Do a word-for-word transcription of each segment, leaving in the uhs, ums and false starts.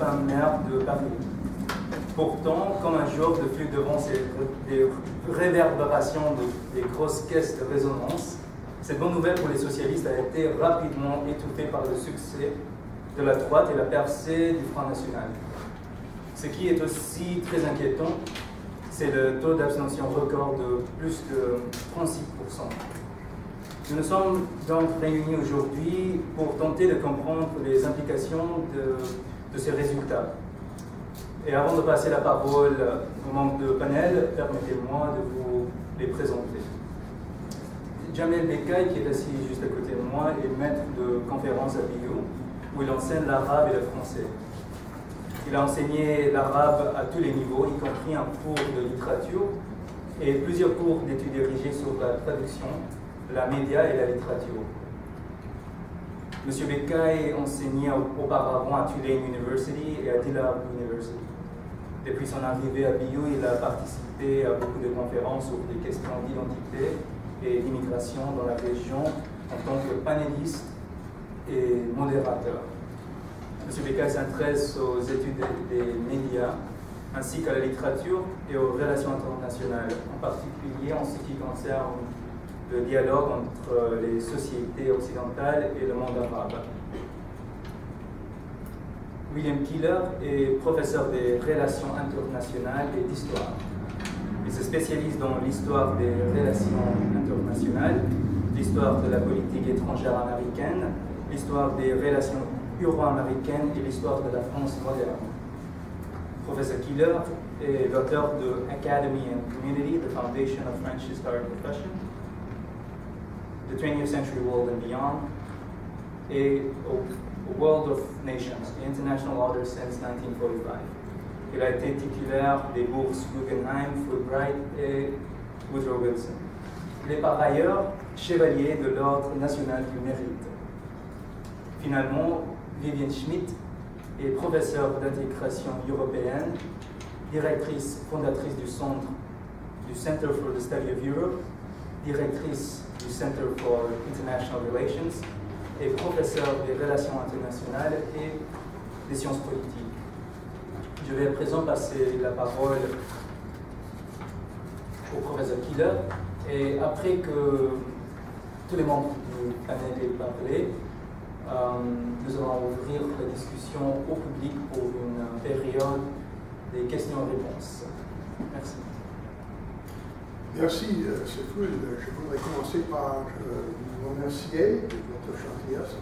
fin mer de Paris. Pourtant, comme un jour de flux devant ces des réverbérations de, des grosses caisses de résonance, cette bonne nouvelle pour les socialistes a été rapidement étouffée par le succès de la droite et la percée du Front National. Ce qui est aussi très inquiétant, c'est le taux d'abstention record de plus de trente-six pour cent. Nous nous sommes donc réunis aujourd'hui pour tenter de comprendre les implications de, de ces résultats. Et avant de passer la parole au membre de panel, permettez-moi de vous les présenter. Jamel Bekkay, qui est assis juste à côté de moi, est maître de conférence à B U, où il enseigne l'arabe et le français. Il a enseigné l'arabe à tous les niveaux, y compris un cours de littérature et plusieurs cours d'études dirigées sur la traduction, la média et la littérature. Monsieur Bekkay enseignait auparavant à Tulane University et à Dillard University. Depuis son arrivée à B U, il a participé à beaucoup de conférences sur des questions d'identité et d'immigration dans la région en tant que panéliste et modérateur. M. Bekkay s'intéresse aux études des, des médias ainsi qu'à la littérature et aux relations internationales, en particulier en ce qui concerne le dialogue entre les sociétés occidentales et le monde arabe. William Keeler est professeur des relations internationales et d'histoire. Il se spécialise dans l'histoire des relations internationales, l'histoire de la politique étrangère américaine, l'histoire des relations euro-américaines et l'histoire de la France moderne. Professeur Keeler est l'auteur de Academy and Community, The Foundation of French Historic Profession, The twentieth Century World and Beyond, et A World of Nations, The International Order since nineteen forty-five. Il a été titulaire des bourses Guggenheim, Fulbright et Woodrow Wilson. Il est par ailleurs chevalier de l'Ordre national du mérite. Finalement, Vivienne Schmidt est professeure d'intégration européenne, directrice fondatrice du Centre du Center for the Study of Europe, directrice du Center for International Relations et professeure des relations internationales et des sciences politiques. Je vais à présent passer la parole au professeur Keeler et après que tous les membres du panel aient parlé, euh, nous allons ouvrir la discussion au public pour une période des questions-réponses. Merci. Merci, c'est cool. Je voudrais commencer par euh, vous remercier de votre gentillesse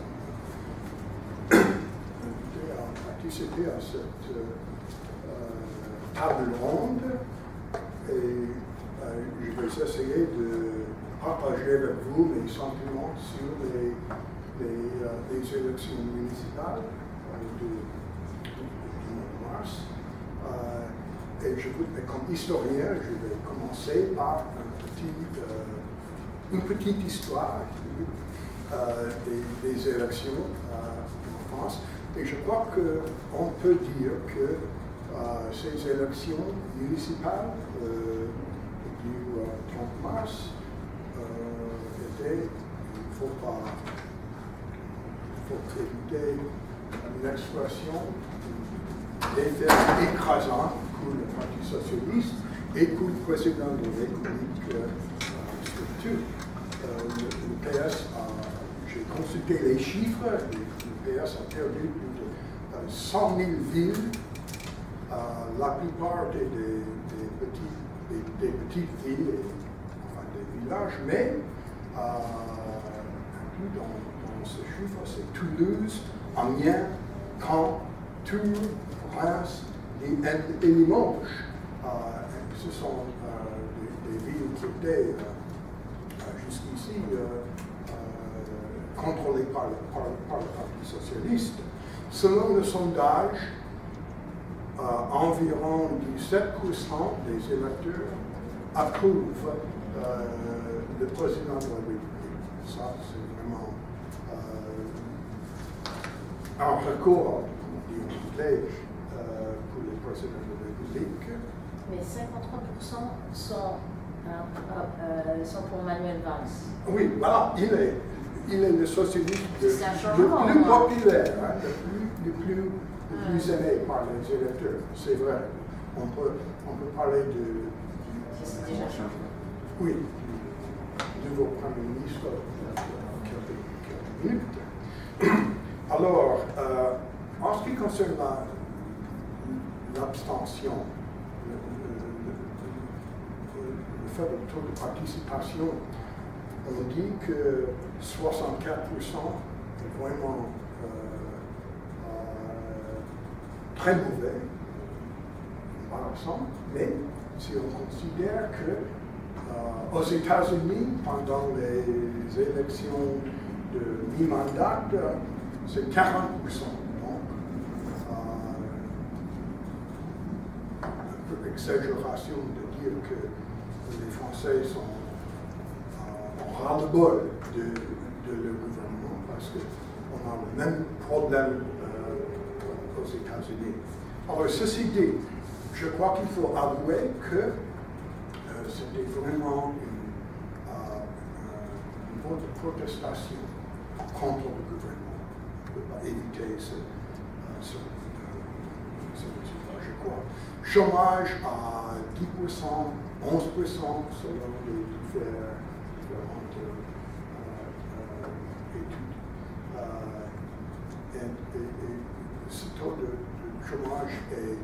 à participer à cette euh, table ronde et euh, je vais essayer de partager avec vous mes sentiments sur les, les, euh, les élections municipales du mois de mars. Euh, Et je voudrais, comme historien, je vais commencer par un petit, euh, une petite histoire euh, des, des élections euh, en France. Et je crois qu'on peut dire que euh, ces élections municipales euh, du euh, trente mars euh, étaient, il ne faut pas, il faut créditer une expression d'effet écrasant pour le Parti socialiste et pour le président de la République euh, structure. Euh, le, le P S a, j'ai consulté les chiffres, le, le P S a perdu plus de euh, cent mille villes, euh, la plupart des, des, des, petits, des, des petites villes, et, enfin des villages, mais euh, inclus dans, dans ce chiffre, c'est Toulouse, Amiens, Caen, Tours, Reims et, et Limoges. Euh, ce sont euh, des, des villes qui étaient euh, jusqu'ici euh, euh, contrôlées par le, par, par le Parti socialiste. Selon le sondage, euh, environ dix-sept pour cent des électeurs approuvent euh, le président de la République. Ça, c'est vraiment euh, un record, comme on dit en anglais, euh, pour le président de la République. Mais cinquante-trois pour cent sont, euh, euh, sont pour Manuel Valls. Oui, voilà, il est, il est le socialiste le, le plus hein. populaire, hein, le, plus, le, plus, plus aimé par les électeurs, c'est vrai. On peut, on peut parler de... C'est déjà changé. Oui, du nouveau Premier ministre dans quelques, quelques minutes. Alors, euh, en ce qui concerne l'abstention, le, le, le, le faible taux de participation, on dit que soixante-quatre pour cent est vraiment euh, euh, très mauvais, embarrassant, mais si on considère que euh, aux États-Unis, pendant les élections de mi-mandat, c'est quarante pour cent. Donc, euh, un peu d'exagération de dire que les Français sont euh, ras-le-bol de, de leur gouvernement parce qu'on a le même problème euh, aux États-Unis. Alors, ceci dit, je crois qu'il faut avouer que euh, c'était vraiment une, euh, une vote de protestation contre le gouvernement. On ne peut pas éviter ce, euh, ce, euh, ce résultat, je crois. Chômage à dix pour cent, onze pour cent selon les différentes, différentes euh, euh, études. Euh, et, et, et ce taux de, de chômage est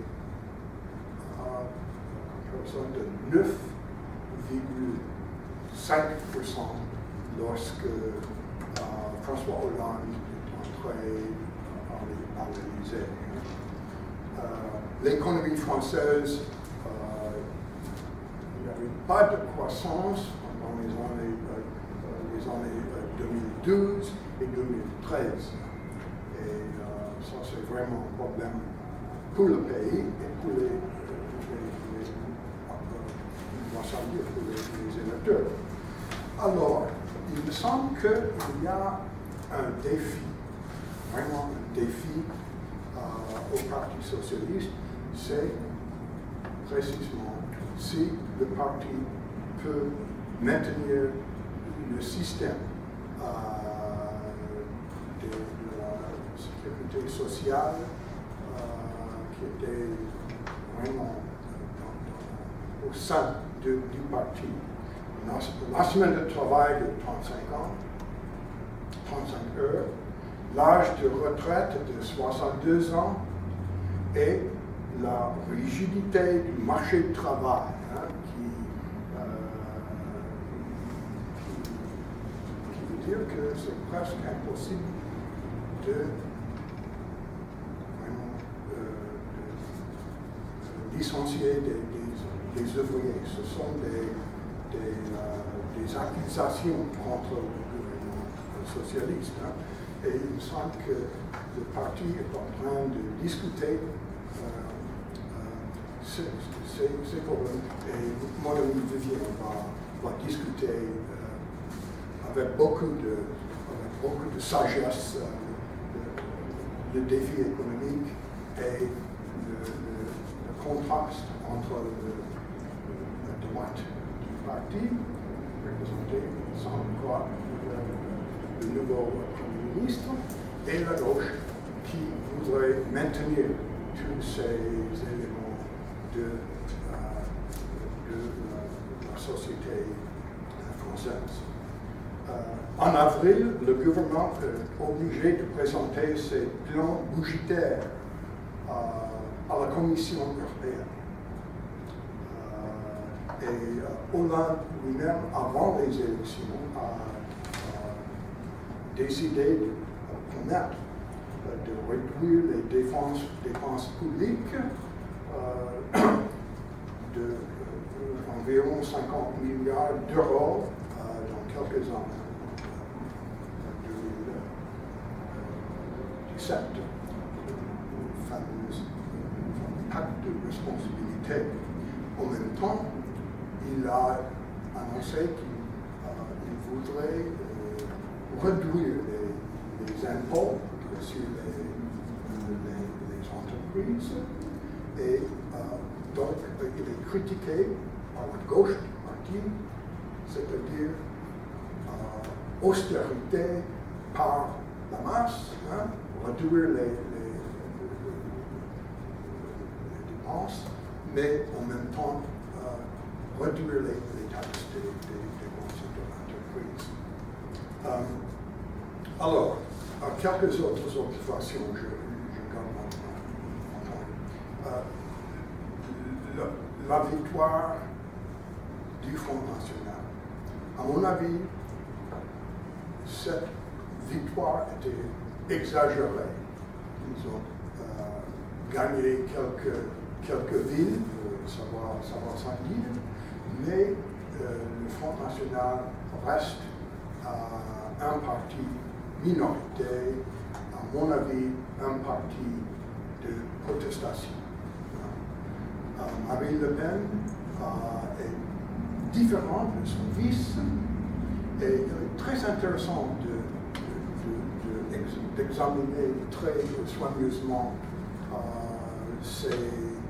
de neuf virgule cinq pour cent lorsque euh, François Hollande est entré par l'Élysée. Euh, L'économie française, euh, il n'y avait pas de croissance pendant les années, euh, les années euh, deux mille douze et deux mille treize. Et euh, ça, c'est vraiment un problème pour le pays et pour les sans dire pour les, les électeurs. Alors, il me semble qu'il y a un défi, vraiment un défi euh, au Parti socialiste, c'est précisément si le parti peut maintenir le système euh, de, de la sécurité sociale euh, qui était vraiment au sein de, du parti. La semaine de travail de trente-cinq ans, trente-cinq heures, l'âge de retraite de soixante-deux ans et la rigidité du marché du travail hein, qui, euh, qui, qui veut dire que c'est presque impossible de, vraiment, euh, de licencier des, des des ouvriers. Ce sont des, des, euh, des accusations contre le gouvernement socialiste. Hein. Et il me semble que le parti est en train de discuter euh, euh, ces, ces, ces problèmes. Et mon ami Vivien va, va discuter euh, avec, beaucoup de, avec beaucoup de sagesse euh, le, le défi économique et le, le, le contraste entre le droite du parti, représenté sans croire le nouveau Premier ministre, et la gauche qui voudrait maintenir tous ces éléments de, euh, de la, la société française. Euh, en avril, le gouvernement est obligé de présenter ses plans budgétaires euh, à la Commission européenne. Et euh, Hollande lui-même, avant les élections, a, a décidé de euh, promettre euh, de réduire les dépenses, dépenses publiques euh, d'environ euh, cinquante milliards d'euros euh, dans quelques années, en deux mille dix-sept, le fameux pacte de responsabilité. En même temps, il a annoncé qu'il euh, voudrait euh, réduire les, les impôts sur les, les, les entreprises et euh, donc il est critiqué par la gauche du parti, c'est-à-dire euh, austérité par la masse, hein, réduire les, les, mais en même temps euh, réduire les, les taxes des, des, des grandes entreprises. Euh, alors, quelques autres observations, je, je garde mon temps. Euh, la, la victoire du Front National. À mon avis, cette victoire était exagérée. Ils ont euh, gagné quelques, quelques villes, euh, savoir, savoir cinq villes, mais euh, le Front National reste euh, un parti minoritaire, à mon avis, un parti de protestation. Euh, Marine Le Pen euh, est différente de son fils, et il est très intéressant d'examiner très soigneusement euh, ses, euh,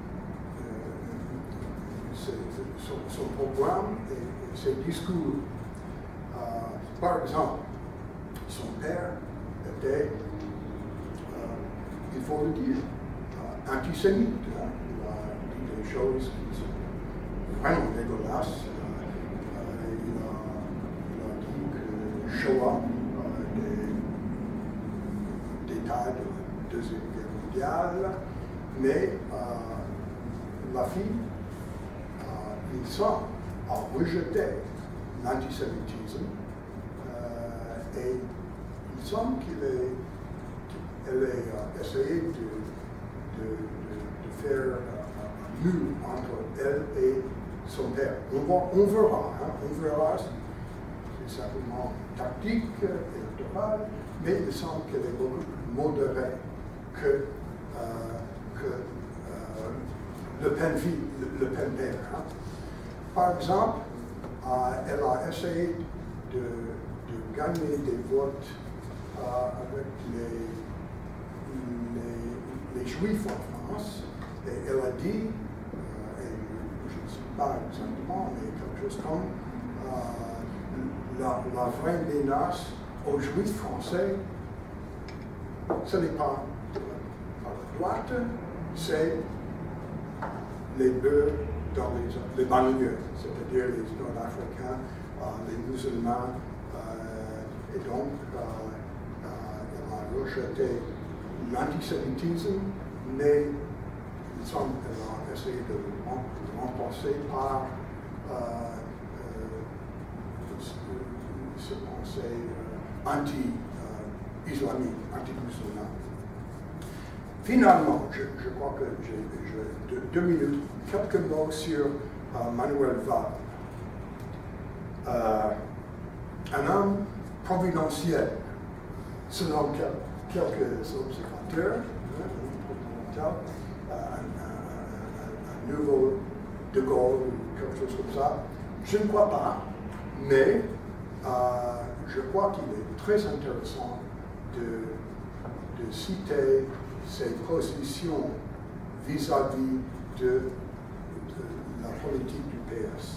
ses, son, son programme et, et ses discours. Euh, par exemple, son père était, euh, il faut le dire, euh, antisémite. Hein. Il a dit des choses qui sont vraiment dégueulasses. Euh, il, a, il a dit que le Shoah, euh, des détails de la Deuxième Guerre mondiale, mais euh, la fille, euh, il semble, a rejeté l'antisémitisme euh, et il semble qu'elle ait euh, essayé de, de, de, de faire un mur entre elle et son père. On, va, on verra, hein, on verra si c'est simplement tactique, électorale, mais il semble qu'elle est beaucoup plus modérée que, euh, que euh, Le Pen fille, Le, le Pen père. Hein. Par exemple, euh, elle a essayé de, de gagner des votes euh, avec les, les, les Juifs en France, et elle a dit, euh, et je ne sais pas exactement, mais quelque chose comme euh, la, la vraie menace aux Juifs français, ce n'est pas par la droite, c'est les beurs dans les, les banlieues, c'est-à-dire les Nord-Africains, euh, les musulmans, euh, et donc euh, euh, elle a rejeté l'antisémitisme, mais il semble qu'elle a essayé de le remplacer par euh, euh, ce pensée euh, anti-islamique, euh, anti-musulman. Finalement, je, je crois que j'ai deux, deux minutes, quelques mots sur euh, Manuel Valls. Euh, un homme providentiel, selon quel, quelques observateurs, hein, un, un, un, un nouveau De Gaulle ou quelque chose comme ça. Je ne crois pas, mais euh, je crois qu'il est très intéressant de, de citer ses positions vis-à-vis de, de la politique du P S.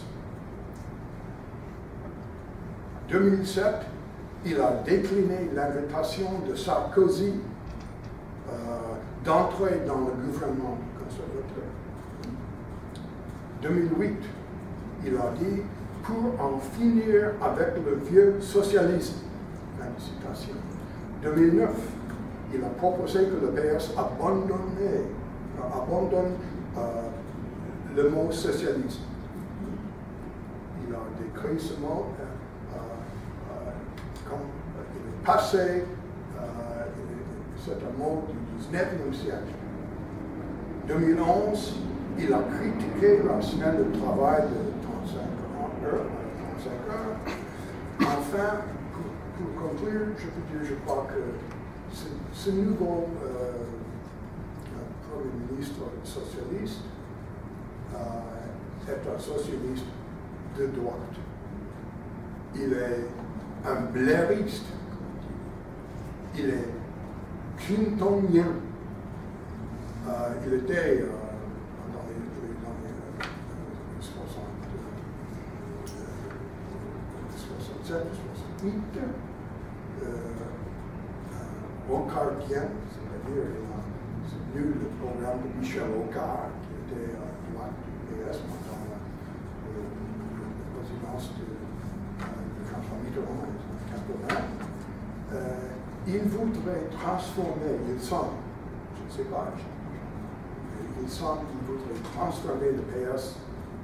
En deux mille sept, il a décliné l'invitation de Sarkozy euh, d'entrer dans le gouvernement conservateur. En deux mille huit, il a dit « pour en finir avec le vieux socialisme ». Fin de citation. En deux mille neuf, il a proposé que le P S abandonne, abandonne euh, le mot socialisme. Il a décrit ce mot euh, euh, comme euh, il est passé, euh, c'est un mot du dix-neuvième siècle. En deux mille onze, il a critiqué la semaine de travail de trente-cinq heures. Enfin, pour, pour conclure, je peux dire, je crois que ce, ce nouveau euh, Premier ministre socialiste euh, est un socialiste de droite. Il est un blairiste. Il est clintonien. Euh, il était euh, dans les, dans les euh, soixante-sept, soixante-huit, euh, rocardien, c'est-à-dire il a devenu le programme de Michel Rocard, qui était à droite du P S pendant la, la, la présidence de, de François Mitterrand en quatre-vingts. Euh, il voudrait transformer, il semble, je ne sais pas, il semble qu'il voudrait transformer le P S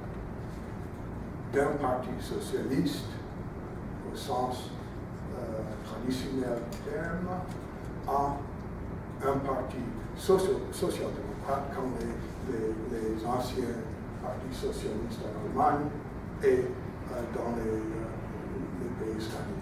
d'un parti socialiste au sens euh, traditionnel du terme à un parti social-démocrate comme les, les, les anciens partis socialistes en Allemagne et euh, dans les, euh, les pays scandinaves.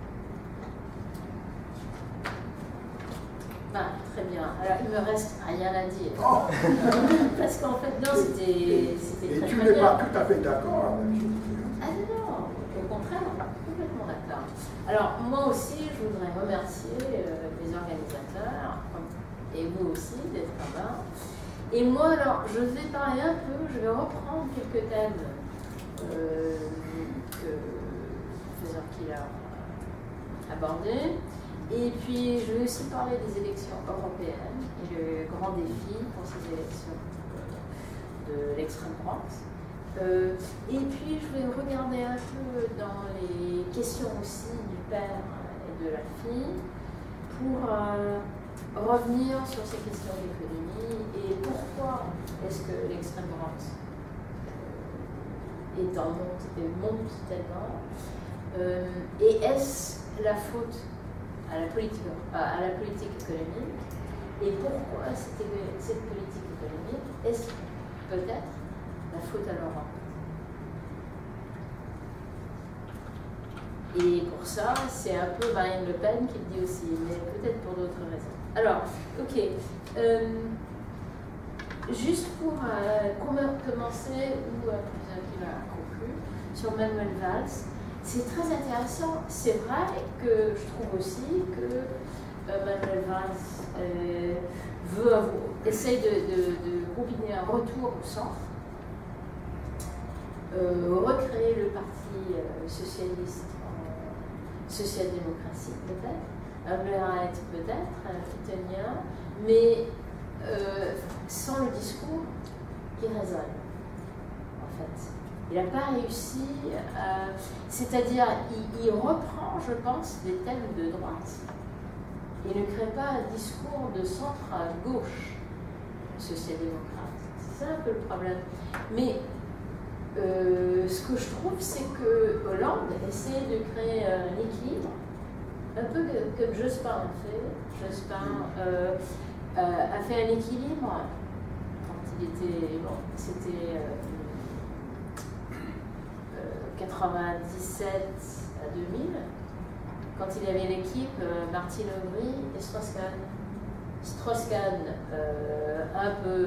Ben, très bien. Alors, il me reste rien à dire. Oh. Parce qu'en fait, non, c'était Et très, tu très n'es bien. pas tout à fait d'accord avec ce que je dis. Ah non, non, au contraire, complètement d'accord. Alors, moi aussi, je voudrais remercier euh, les organisateurs, et vous aussi, d'être là-bas. Et moi, alors, je vais parler un peu, je vais reprendre quelques thèmes euh, que le professeur Killer a abordés. Et puis, je vais aussi parler des élections européennes et le grand défi pour ces élections de l'extrême droite. Euh, et puis, je vais regarder un peu dans les questions aussi du père et de la fille pour euh, revenir sur ces questions d'économie et pourquoi est-ce que l'extrême droite euh, est en monte et monte tellement. Euh, et est-ce la faute à la politique, à la politique économique, et pourquoi cette, cette politique économique est peut-être la faute à l'Europe. Et pour ça, c'est un peu Marine Le Pen qui le dit aussi, mais peut-être pour d'autres raisons. Alors, ok, euh, juste pour euh, commencer, ou euh, qui va conclure, sur Manuel Valls, c'est très intéressant. C'est vrai que je trouve aussi que euh, Manuel Valls euh, veut avoir, essaye de, de, de combiner un retour au centre, euh, recréer le parti euh, socialiste en social-démocratie peut-être, un Blair peut-être, un italien, mais euh, sans le discours qui résonne en fait. Il n'a pas réussi, euh, c'est-à-dire il, il reprend, je pense, des thèmes de droite. Il ne crée pas un discours de centre à gauche social-démocrate. C'est ça un peu le problème. Mais euh, ce que je trouve, c'est que Hollande essaie de créer un équilibre, un peu comme Jospin a fait. Jospin euh, euh, a fait un équilibre quand il était, bon, c'était euh, quatre-vingt-dix-sept à deux mille, quand il avait l'équipe euh, Martine Aubry et Strauss-Kahn. Strauss-Kahn, euh, un peu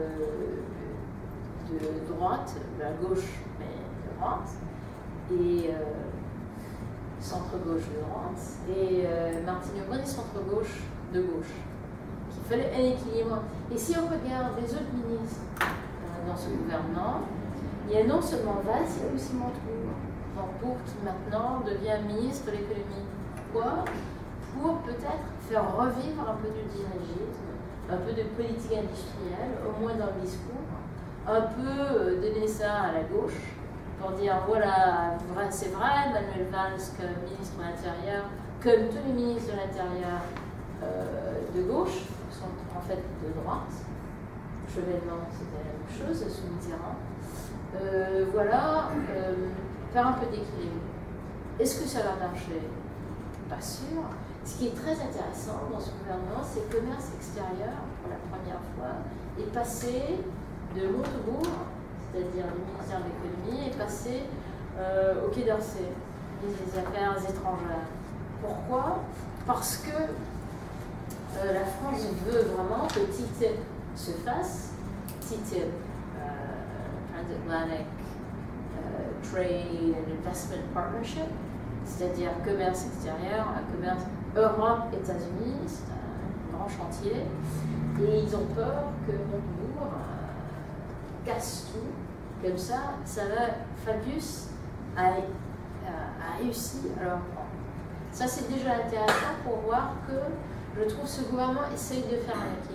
de droite, de la gauche, mais de droite, et euh, centre-gauche de droite, et euh, Martine Aubry, centre-gauche de gauche. Il fallait un équilibre. Et si on regarde les autres ministres euh, dans ce gouvernement, il y a non seulement Valls, il y a aussi Montebourg. Montebourg qui maintenant devient ministre de l'économie. Pourquoi? Pour peut-être faire revivre un peu de dirigisme, un peu de politique industrielle, au moins dans le discours, un peu donner ça à la gauche, pour dire voilà, c'est vrai, Manuel Valls comme ministre de l'Intérieur, comme tous les ministres de l'Intérieur euh, de gauche, sont en fait de droite. Chevènement, c'était la même chose, sous Mitterrand. Euh, voilà, euh, faire un peu d'équilibre. Est-ce que ça va marcher? Pas sûr. Ce qui est très intéressant dans ce gouvernement, c'est que le commerce extérieur, pour la première fois, est passé de Montebourg, c'est-à-dire le ministère de l'économie, est passé euh, au Quai d'Orsay, ministre des Affaires étrangères. Pourquoi? Parce que euh, la France veut vraiment que T T I P se fasse. T T I P, Transatlantic uh, Trade and Investment Partnership, c'est-à-dire commerce extérieur, un commerce Europe-États-Unis, c'est un grand chantier, et ils ont peur que Montebourg euh, casse tout, comme ça, ça va, Fabius a, a, a réussi à leur prendre. Ça c'est déjà intéressant pour voir que je trouve ce gouvernement essaye de faire un équilibre.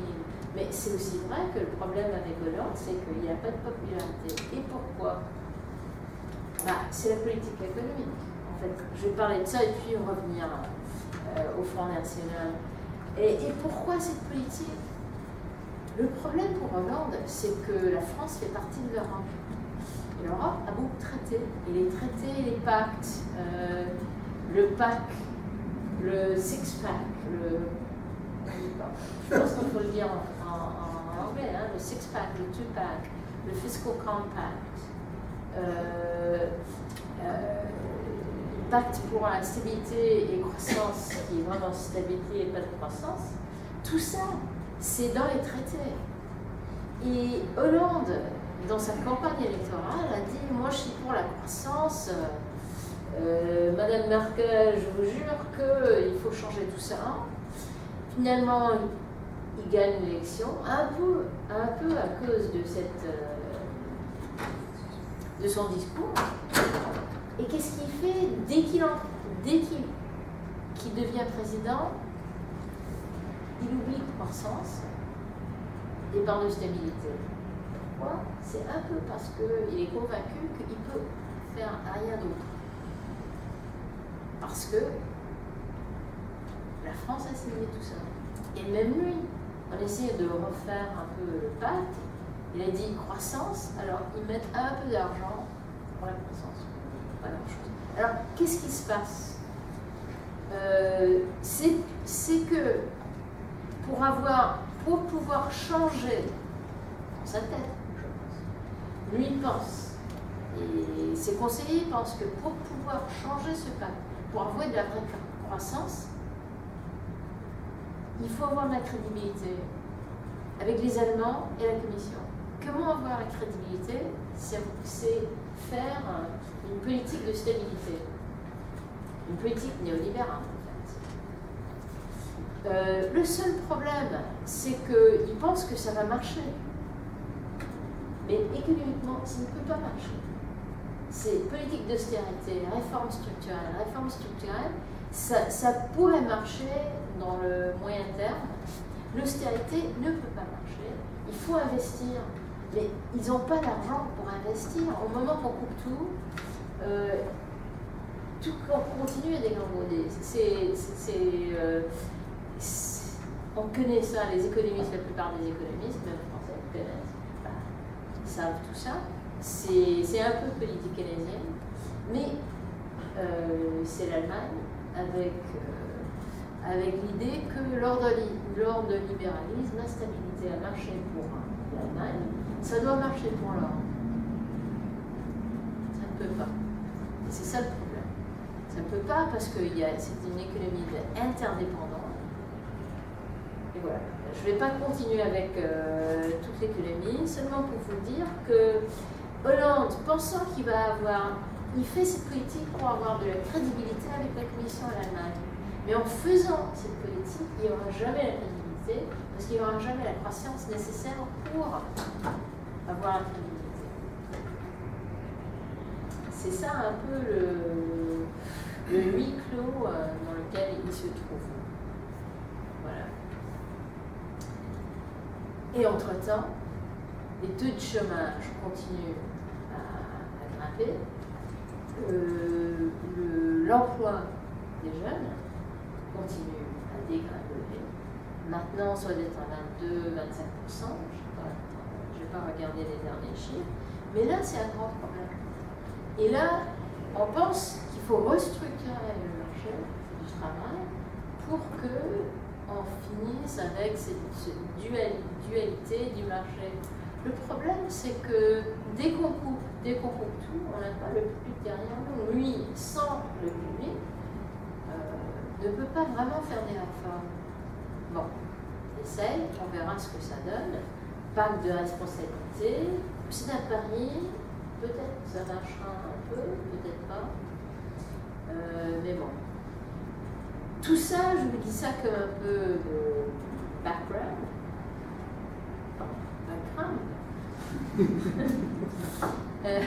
Mais c'est aussi vrai que le problème avec Hollande, c'est qu'il n'y a pas de popularité. Et pourquoi? Bah, c'est la politique économique. En fait, je vais parler de ça et puis revenir euh, au Front National. Et, et pourquoi cette politique? Le problème pour Hollande, c'est que la France fait partie de l'Europe. Et l'Europe a beaucoup de traités. Et les traités, les pactes, euh, le pacte, le six-pack, le... je pense qu'il faut le dire en, en, en anglais, hein, le six-pack, le two-pack, le fiscal compact, euh, euh, pacte pour la stabilité et croissance, qui est vraiment stabilité et pas de croissance, tout ça, c'est dans les traités. Et Hollande, dans sa campagne électorale, a dit « Moi, je suis pour la croissance. Euh, Madame Merkel, je vous jure qu'il faut changer tout ça. » Finalement, il, il gagne l'élection, un peu, un peu à cause de, cette, euh, de son discours. Et qu'est-ce qu'il fait dès qu'il dès qu'il qu'il devient président? Il oublie croissance et parle de stabilité. Pourquoi? C'est un peu parce qu'il est convaincu qu'il peut faire rien d'autre. Parce que la France a signé tout ça. Et même lui, en essayant de refaire un peu le pacte, il a dit croissance, alors ils mettent un peu d'argent pour la croissance. Pas la même chose. Alors, qu'est-ce qui se passe? euh, C'est que pour avoir, pour pouvoir changer dans sa tête, je pense, lui pense, et ses conseillers pensent que pour pouvoir changer ce pacte, pour avoir de la vraie croissance, il faut avoir de la crédibilité avec les Allemands et la Commission. Comment avoir la crédibilité? C'est faire une politique de stabilité, une politique néolibérale en fait. Euh, le seul problème, c'est qu'ils pensent que ça va marcher. Mais économiquement, ça ne peut pas marcher. C'est politique d'austérité, réforme structurelle. Réforme structurelle, ça, ça pourrait marcher dans le moyen terme. L'austérité ne peut pas marcher. Il faut investir. Mais ils n'ont pas d'argent pour investir. Au moment qu'on coupe tout, euh, tout continue à dégringoler. Euh, on connaît ça, les économistes, la plupart des économistes, même français, connaissent, bah, ils savent tout ça. C'est un peu politique keynésienne, mais euh, c'est l'Allemagne avec, euh, avec l'idée que lors de, lors de libéralisme, la stabilité a marché pour l'Allemagne, ça doit marcher pour l'Europe. Ça ne peut pas. Et c'est ça le problème. Ça ne peut pas parce que c'est une économie interdépendante. Et voilà. Je ne vais pas continuer avec euh, toute l'économie, seulement pour vous dire que Hollande, pensant qu'il va avoir, il fait cette politique pour avoir de la crédibilité avec la Commission et l'Allemagne. Mais en faisant cette politique, il n'y aura jamais la crédibilité, parce qu'il n'y aura jamais la croissance nécessaire pour avoir la crédibilité. C'est ça un peu le, le huis clos dans lequel il se trouve. Voilà. Et entre-temps, les taux de chômage continuent à, à grimper. Euh, L'emploi des jeunes continue à dégringoler. Maintenant, ça doit être à vingt-deux à vingt-cinq pour cent. Je ne vais pas regarder les derniers chiffres. Mais là, c'est un grand problème. Et là, on pense qu'il faut restructurer le marché du travail pour qu'on finisse avec cette, cette dualité du marché. Le problème, c'est que dès qu'on coupe, dès qu'on coupe tout, on n'a pas le public derrière nous. Lui, sans le public, euh, ne peut pas vraiment faire des réformes. Bon, on essaye, on verra ce que ça donne. Pacte de responsabilité, c'est un pari, peut-être ça marchera un peu, peut-être pas. Euh, mais bon. Tout ça, je vous dis ça comme un peu de background. Background. euh,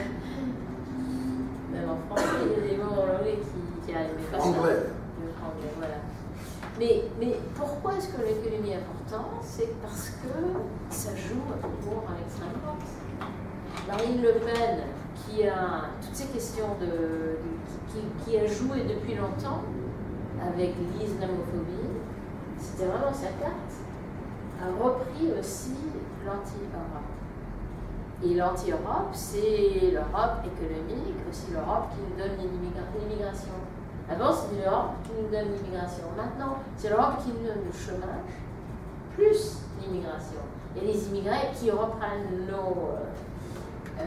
même en français, il y a des mots en anglais qui, qui arrivent. Mais pas anglais. Ça. Anglais, voilà. Mais, mais pourquoi est-ce que l'économie est importante? C'est parce que ça joue pour l'extrême droite. Marine Le Pen, qui a toutes ces questions de, qui, qui a joué depuis longtemps avec l'islamophobie, c'était vraiment sa carte, a repris aussi l'anti-Europe. Et l'anti-Europe, c'est l'Europe économique, aussi l'Europe qui nous donne l'immigration. Avant, c'était l'Europe qui nous donne l'immigration. Maintenant, c'est l'Europe qui nous donne le chômage, plus l'immigration. Et les immigrés qui reprennent nos, euh,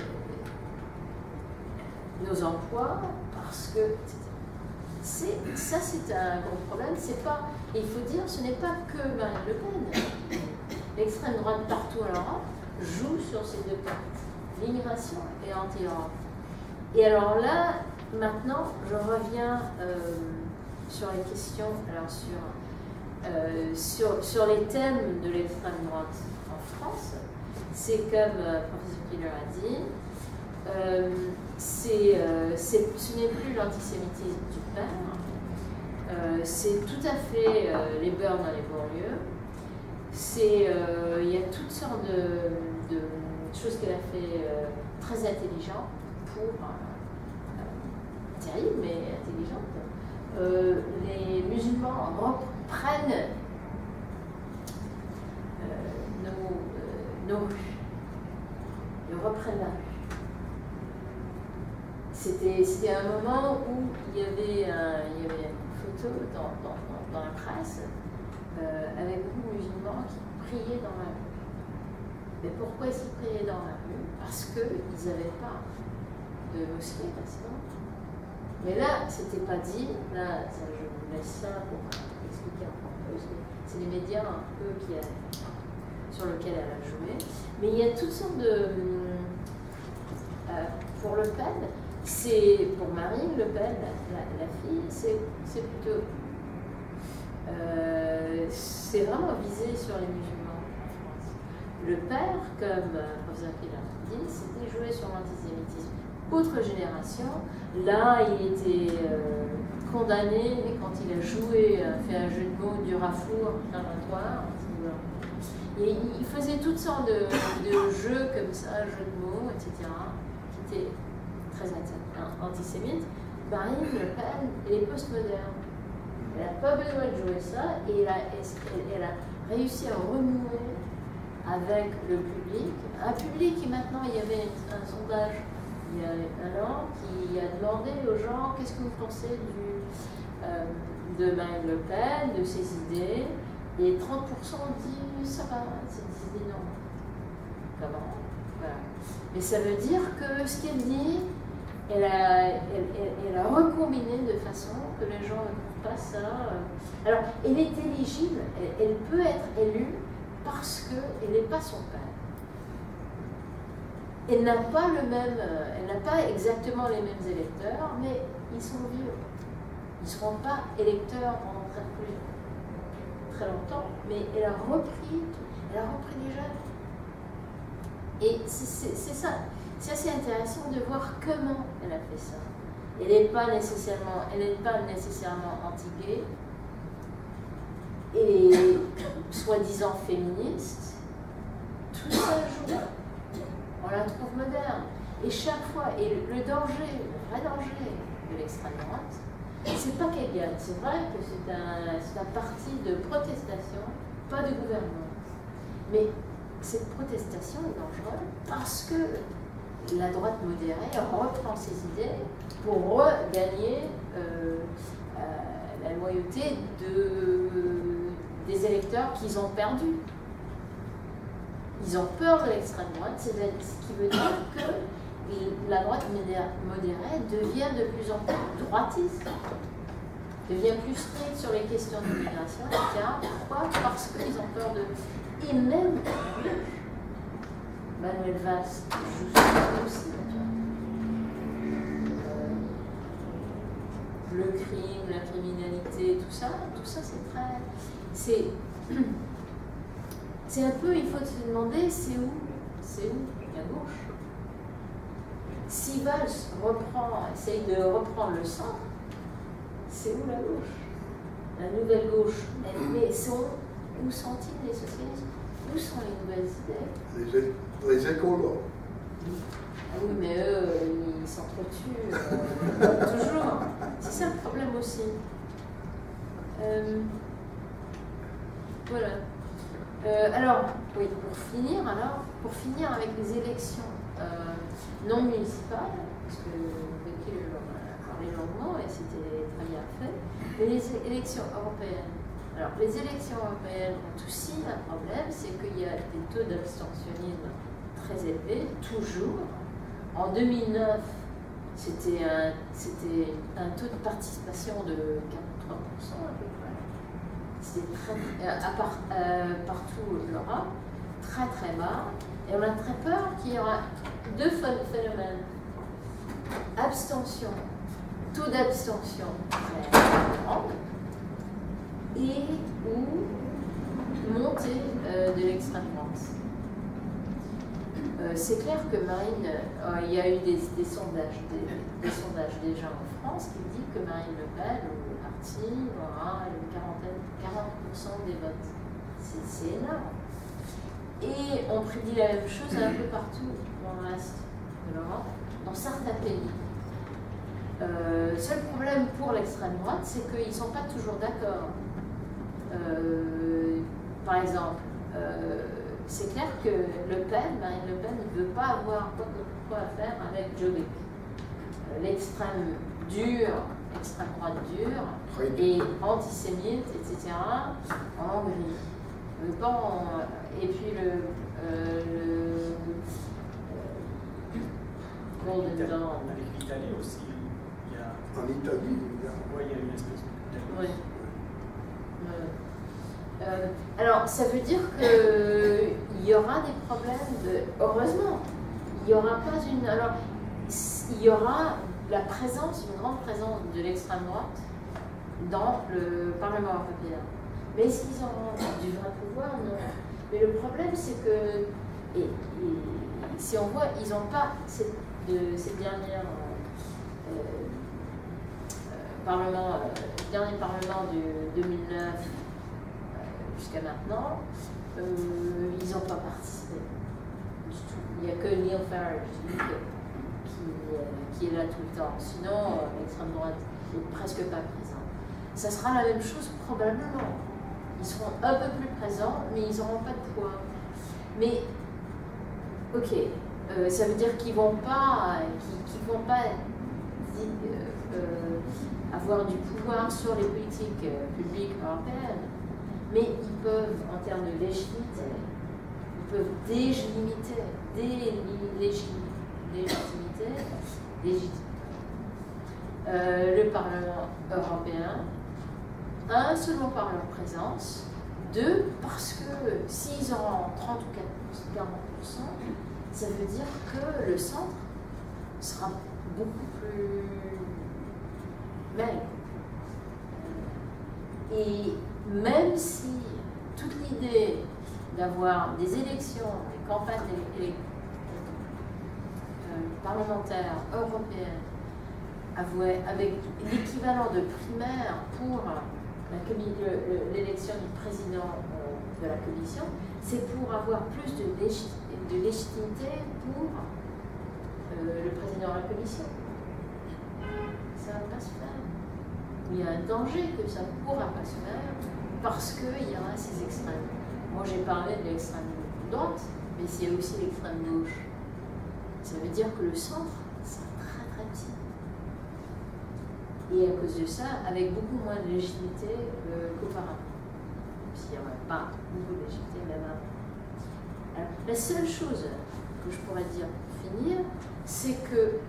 nos emplois parce que... Ça, c'est un gros problème. C'est pas, il faut dire, ce n'est pas que Marine Le Pen. L'extrême droite partout en Europe joue sur ces deux cartes, l'immigration et anti-Europe. Et alors là, maintenant, je reviens euh, sur les questions, alors sur, euh, sur, sur les thèmes de l'extrême droite en France. C'est comme euh, professeur Piller a dit, euh, c'est, euh, c'est, ce n'est plus l'antisémitisme du père, euh, c'est tout à fait euh, les beurs dans les banlieues. C'est, euh, il y a toutes sortes de, de choses qu'elle a fait euh, très intelligentes pour, euh, euh, terrible mais intelligentes. Euh, les musulmans reprennent euh, nos, euh, nos rues, ils reprennent la rue. C'était, c'était un moment où il y avait, un, il y avait une photo dans, dans, dans la presse euh, avec beaucoup de musulmans qui priaient dans la rue. Mais pourquoi est-ce qu'ils priaient dans la rue? Parce qu'ils n'avaient pas de mosquée, par exemple. Mais là, c'était pas dit. Là, ça, je vous laisse ça pour expliquer un peu. C'est les médias un peu qui a, sur lesquels elle a joué. Mais il y a toutes sortes de... Euh, pour Le Pen, c'est pour Marine Le Pen, la, la, la fille, c'est, c'est plutôt... Euh, c'est vraiment visé sur les musulmans en France. Le père, comme euh, professeur Piller dit, c'était joué sur l'antisémitisme. Autre génération, là, il était euh, condamné quand il a joué, euh, fait un jeu de mots du rafour inflammatoire. Et il faisait toutes sortes de, de jeux comme ça, jeux de mots, et cetera, qui étaient très antisémites. Marine Le Pen, elle est postmoderne. Elle n'a pas besoin de jouer ça et elle a, elle, elle a réussi à renouer avec le public. Un public qui maintenant, il y avait un sondage il y a un an qui a demandé aux gens qu'est-ce que vous pensez du, euh, de Marine Le Pen, de ses idées. Et trente pour cent ont dit ça va, c'est des idées non. Comment? Voilà. Mais ça veut dire que ce qu'elle dit, elle a, elle, elle, elle a recombiné de façon que les gens ne trouvent pas ça. Alors, elle est éligible, elle, elle peut être élue parce qu'elle n'est pas son père. Elle n'a pas le même, elle n'a pas exactement les mêmes électeurs, mais ils sont vieux. Ils ne seront pas électeurs pendant très, très longtemps, mais elle a repris, elle a repris les jeunes. Et c'est, c'est, c'est ça. C'est assez intéressant de voir comment elle a fait ça. Elle n'est pas nécessairement, elle n'est pas nécessairement anti-gay et soi-disant féministe. Tout ça joue. On la trouve moderne. Et chaque fois, et le, le danger, le vrai danger de l'extrême droite, c'est pas qu'elle gagne. C'est vrai que c'est un, c'est un parti de protestation, pas de gouvernement. Mais cette protestation est dangereuse parce que la droite modérée reprend ses idées pour regagner euh, euh, la loyauté de, des électeurs qu'ils ont perdus. Ils ont peur de l'extrême droite, c'est ce qui veut dire que la droite modérée devient de plus en plus droitiste, devient plus stricte sur les questions d'immigration, et cetera. Pourquoi? Parce qu'ils ont peur de... Et même Manuel Valls joue sur ça aussi, euh, le crime, la criminalité, tout ça, tout ça c'est très... C'est, c'est un peu, il faut se demander, c'est où? C'est où la gauche? Si Valls reprend, essaye de reprendre le centre, c'est où la gauche? la nouvelle gauche, elle, mais sont, où sont-ils les socialistes? Où sont les nouvelles idées? Les, les écolos. Ah oui, mais eux, ils s'entretuent euh, toujours. C'est ça le problème aussi. Euh, voilà. Euh, alors, oui, pour finir, alors, pour finir avec les élections euh, non municipales, parce que Becky en a parlé longuement et c'était très bien fait, mais les élections européennes. Alors, les élections européennes ont aussi un problème, c'est qu'il y a des taux d'abstentionnisme très élevés, toujours. En deux mille neuf, c'était un, c'était un taux de participation de quarante-trois pour cent à peu près. C'était très, à part, euh, partout en Europe, très très bas. Et on a très peur qu'il y aura deux phénomènes. Abstention, taux d'abstention très grand, et ou montée euh, de l'extrême droite. Euh, c'est clair que Marine, euh, il y a eu des, des, sondages, des, des sondages déjà en France qui disent que Marine Le Pen, ou le parti, aura une quarantaine, quarante pour cent des votes. C'est énorme. Et on prédit la même chose un peu partout dans le reste de l'Europe, dans certains pays. Euh, le seul problème pour l'extrême droite, c'est qu'ils ne sont pas toujours d'accord. Euh, par exemple, euh, c'est clair que Le Pen, Marine Le Pen, ne veut pas avoir quoi que ce soit à faire avec Jobbik. Euh, L'extrême dur, extrême droite dure, et antisémite, et cetera, en Hongrie. Euh, pas en, et puis le. Euh, le euh, Golden Dawn. Avec l'Italie aussi, il y a. En Italie, évidemment. Oui, il y a une espèce de. Oui. Euh, euh, alors, ça veut dire qu'il y aura des problèmes de. Heureusement, il n'y aura pas une. Alors, il y aura la présence, une grande présence de l'extrême droite dans le Parlement européen. Mais est-ce qu'ils auront du vrai pouvoir? Non. Mais le problème, c'est que. Et, et, si on voit, ils n'ont pas cette, de, cette dernière. Euh, euh, parlement, euh, dernier Parlement de deux mille neuf euh, jusqu'à maintenant, euh, ils n'ont pas participé du tout. Il n'y a que Neil Farage qui, qui, euh, qui est là tout le temps. Sinon, euh, l'extrême droite n'est presque pas présente. Ça sera la même chose probablement. Ils seront un peu plus présents, mais ils n'auront pas de poids. Mais, ok, euh, ça veut dire qu'ils ne vont pas, qu'ils, qu'ils vont pas euh, euh, avoir du pouvoir sur les politiques euh, publiques européennes, mais ils peuvent, en termes de légitimité, ils peuvent délimiter, délégitimité, euh, le Parlement européen. Un, seulement par leur présence. Deux, parce que s'ils auront trente ou quarante pour cent, ça veut dire que le centre sera beaucoup plus maigre. Et même si toute l'idée d'avoir des élections, des campagnes euh, parlementaires européennes avec l'équivalent de primaire pour l'élection du président euh, de la commission, c'est pour avoir plus de, légit de légitimité pour euh, le président de la commission. Ça ne va pas se faire. Il y a un danger que ça ne pourra pas se faire parce qu'il y aura ces extrêmes. Moi j'ai parlé de l'extrême droite, mais c'est aussi l'extrême gauche. Ça veut dire que le centre sera très très petit. Et à cause de ça, avec beaucoup moins de légitimité euh, qu'auparavant. S'il n'y aurait pas beaucoup de légitimité même avant. Alors, la seule chose que je pourrais dire pour finir, c'est que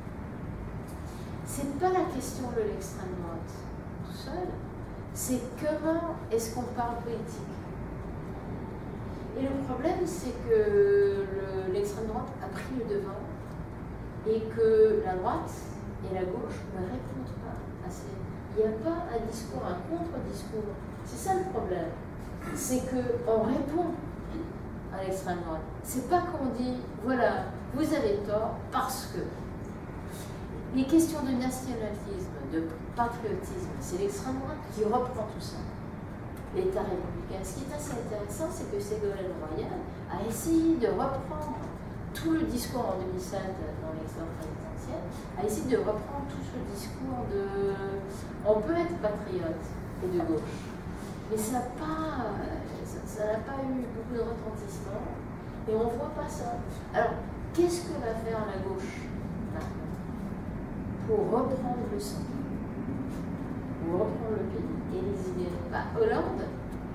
c'est pas la question de l'extrême droite tout seul, c'est comment est-ce qu'on parle politique. Et le problème, c'est que l'extrême droite a pris le devant et que la droite et la gauche ne répondent pas assez. Il n'y a pas un discours, un contre-discours. C'est ça le problème. C'est qu'on répond à l'extrême droite. C'est pas qu'on dit, voilà, vous avez tort parce que. les questions de nationalisme, de patriotisme, c'est l'extrême droite qui reprend tout ça. L'État républicain. Ce qui est assez intéressant, c'est que Ségolène Royal a essayé de reprendre tout le discours en deux mille sept dans l'exemple présidentiel, a essayé de reprendre tout ce discours de on peut être patriote et de gauche. Mais ça n'a pas, ça n'a pas eu beaucoup de retentissement et on ne voit pas ça. Alors, qu'est-ce que va faire la gauche maintenant pour reprendre le sang, pour reprendre le pays et les idées? Bah, Hollande,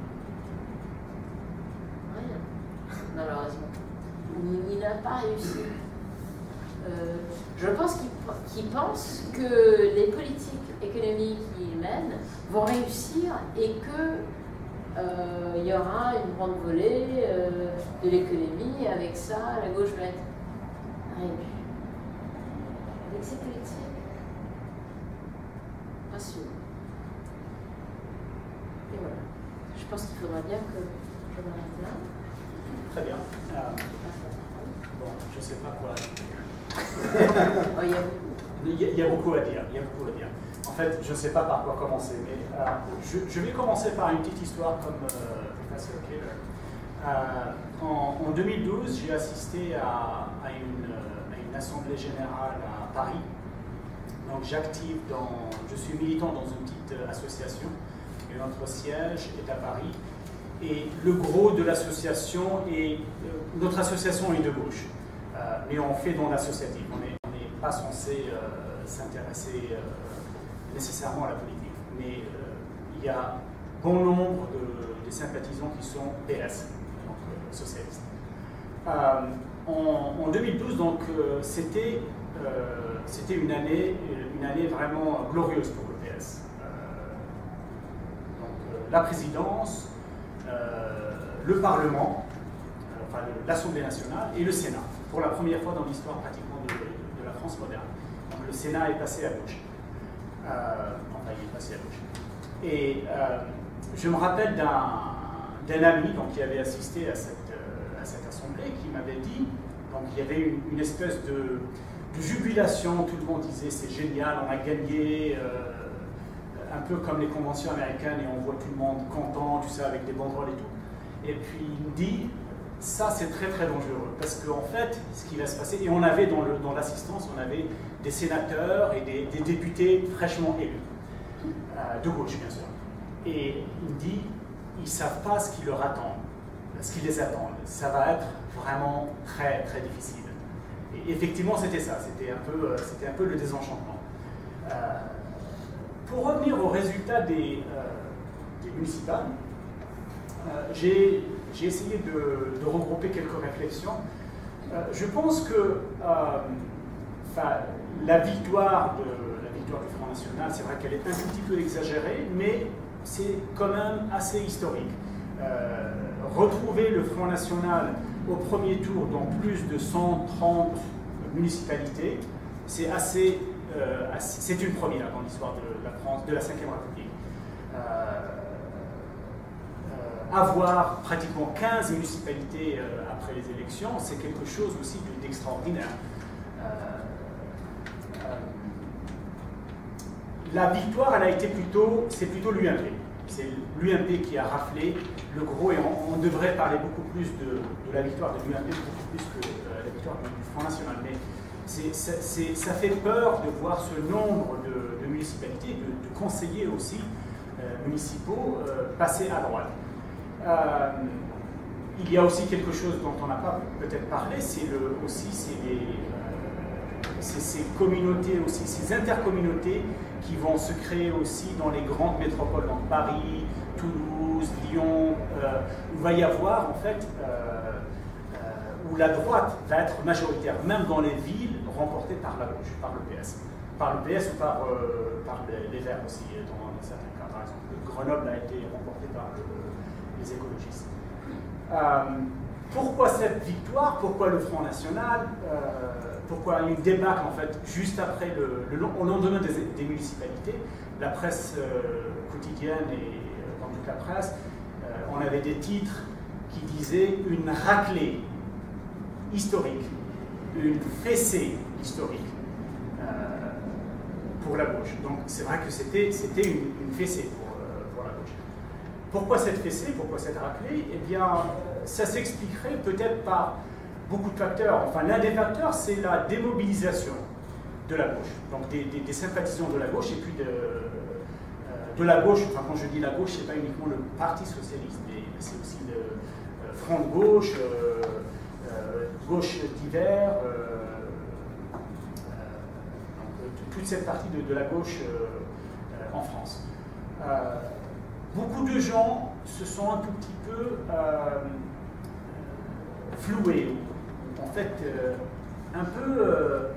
rien, malheureusement. Il, il n'a pas réussi. Euh, je pense qu'il qu'il pense que les politiques économiques qu'il mène vont réussir et que euh, il y aura une grande volée euh, de l'économie, et avec ça, la gauche va être réélue. Avec ces politiques, pas sûr. Et voilà. Je pense qu'il faudra bien que je m'arrête là. Très bien. Euh, bon, je ne sais pas quoi dire. Oh, il y a beaucoup. Il y, a, il y a beaucoup à dire. Il y a beaucoup à dire. En fait, je ne sais pas par quoi commencer, mais euh, je, je vais commencer par une petite histoire comme euh, professeur Keller. Euh, en, en deux mille douze, j'ai assisté à, à, une, à une assemblée générale à Paris. Donc, j'active dans, je suis militant dans une petite association et notre siège est à Paris. Et le gros de l'association est, euh, notre association est de gauche, euh, mais on fait dans l'associatif. On n'est pas censé euh, s'intéresser euh, nécessairement à la politique. Mais euh, il y a bon nombre de, de sympathisants qui sont P S, donc euh, socialistes. Euh, en, en deux mille douze, donc, euh, c'était euh, c'était une année, une année vraiment glorieuse pour le P S. Euh, donc, euh, la présidence, euh, le Parlement, euh, enfin l'Assemblée nationale et le Sénat, pour la première fois dans l'histoire pratiquement de, de la France moderne. Donc, le Sénat est passé à gauche. Euh, enfin, il est passé à gauche. Et euh, je me rappelle d'un ami donc, qui avait assisté à cette, euh, à cette assemblée qui m'avait dit, donc il y avait une, une espèce de, de jubilation, tout le monde disait c'est génial, on a gagné, euh, un peu comme les conventions américaines et on voit tout le monde content, tu sais, avec des banderoles et tout. Et puis il me dit, ça c'est très très dangereux, parce qu'en fait, ce qui va se passer, et on avait dans le, dans l'assistance, on avait des sénateurs et des, des députés fraîchement élus, euh, de gauche bien sûr. Et il me dit, ils ne savent pas ce qui leur attend, ce qui les attend. Ça va être vraiment très très difficile. Et effectivement, c'était ça, c'était un peu, c'était un peu le désenchantement. Euh, pour revenir aux résultats des, euh, des municipales, euh, j'ai j'ai essayé de, de regrouper quelques réflexions. Euh, je pense que euh, la victoire, de, la victoire du Front National, c'est vrai qu'elle est un tout petit peu exagérée, mais c'est quand même assez historique. Euh, retrouver le Front National au premier tour dans plus de cent trente municipalités, c'est assez, euh, assez c'est une première dans l'histoire de la France, de la cinquième République. Euh, euh, avoir pratiquement quinze municipalités euh, après les élections, c'est quelque chose aussi d'extraordinaire. Euh, euh, la victoire, elle a été plutôt, c'est plutôt l'U M P. C'est l'U M P qui a raflé le gros, et on, on devrait parler beaucoup plus de, de la victoire de l'U M P, beaucoup plus que euh, la victoire du Front National. Mais c'est, c'est, ça fait peur de voir ce nombre de, de municipalités, de, de conseillers aussi euh, municipaux euh, passer à droite. Euh, il y a aussi quelque chose dont on n'a pas peut-être parlé, c'est le, aussi c'est les, euh, c'est ces communautés aussi, ces intercommunautés qui vont se créer aussi dans les grandes métropoles, donc Paris, Toulouse, Lyon, euh, où il va y avoir en fait, euh, euh, où la droite va être majoritaire, même dans les villes remportées par la gauche, par le P S. Par le P S ou par, euh, par les, les Verts aussi, dans, dans certains cas. Par exemple, Grenoble a été remporté par le, les écologistes. Euh, pourquoi cette victoire? Pourquoi le Front National? euh, Pourquoi une débâcle en fait juste après le, le, au lendemain des, des municipalités? La presse euh, quotidienne et euh, dans toute la presse, euh, on avait des titres qui disaient une raclée historique, une fessée historique. Euh, pour la gauche. Donc c'est vrai que c'était une, une fessée pour, euh, pour la gauche. Pourquoi cette fessée? Pourquoi cette raclée? Eh bien, ça s'expliquerait peut-être par beaucoup de facteurs. Enfin, l'un des facteurs, c'est la démobilisation de la gauche, donc des, des, des sympathisants de la gauche, et puis de, euh, de la gauche, enfin quand je dis la gauche, c'est pas uniquement le Parti Socialiste, mais c'est aussi le euh, Front de gauche, euh, euh, gauche d'hiver, euh, euh, toute cette partie de, de la gauche euh, euh, en France. Euh, beaucoup de gens se sont un tout petit peu euh, floués, en fait, euh, un peu euh,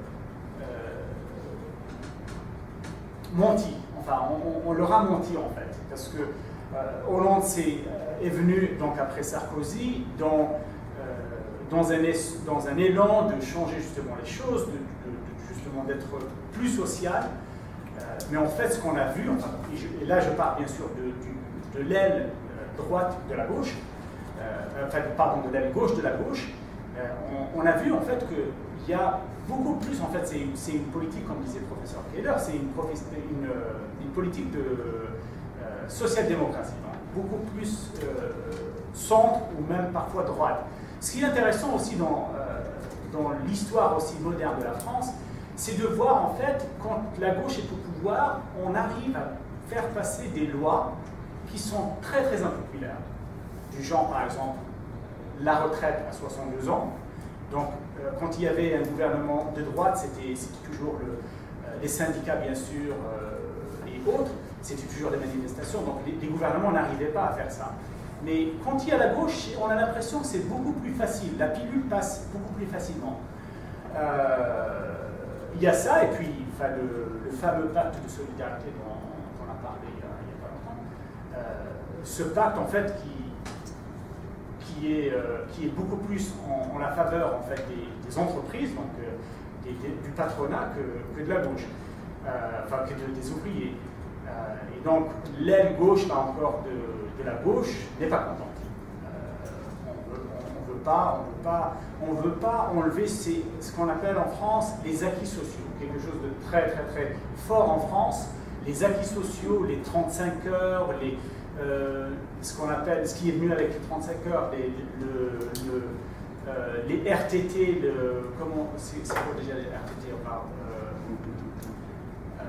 menti, enfin on, on leur a menti en fait, parce que euh, Hollande est, est venu donc après Sarkozy dans, euh, dans, un, dans un élan de changer justement les choses, de, de, de, justement d'être plus social, euh, mais en fait ce qu'on a vu, enfin, et, je, et là je parle bien sûr de, de, de l'aile droite de la gauche, euh, enfin pardon de l'aile gauche de la gauche, euh, on, on a vu en fait qu'il y a beaucoup plus, en fait, c'est une, une politique, comme disait le professeur Keller, c'est une, une, une politique de euh, social-démocratie, beaucoup plus euh, centre ou même parfois droite. Ce qui est intéressant aussi dans, euh, dans l'histoire aussi moderne de la France, c'est de voir en fait, quand la gauche est au pouvoir, on arrive à faire passer des lois qui sont très très impopulaires. Du genre, par exemple, la retraite à soixante-deux ans. Donc, euh, quand il y avait un gouvernement de droite, c'était toujours le, euh, les syndicats, bien sûr, euh, et autres, c'était toujours des manifestations. Donc, les, les gouvernements n'arrivaient pas à faire ça. Mais quand il y a la gauche, on a l'impression que c'est beaucoup plus facile. La pilule passe beaucoup plus facilement. Euh, il y a ça, et puis enfin, le, le fameux pacte de solidarité dont, dont on a parlé il n'y a, a pas longtemps. Euh, ce pacte, en fait, qui Qui est, euh, qui est beaucoup plus en, en la faveur en fait, des, des entreprises, donc euh, des, des, du patronat, que, que de la gauche, euh, enfin que de, des ouvriers. Euh, et donc l'aile gauche, là encore, de, de la gauche n'est pas contente. Euh, on ne veut pas, on veut pas, on veut pas enlever ces, ce qu'on appelle en France les acquis sociaux, quelque chose de très très très fort en France. Les acquis sociaux, les trente-cinq heures, les Euh, ce qu'on appelle, ce qui est venu avec les trente-cinq heures, les, le, le, euh, les R T T, le, comment, c'est quoi déjà les R T T, on parle, euh, euh,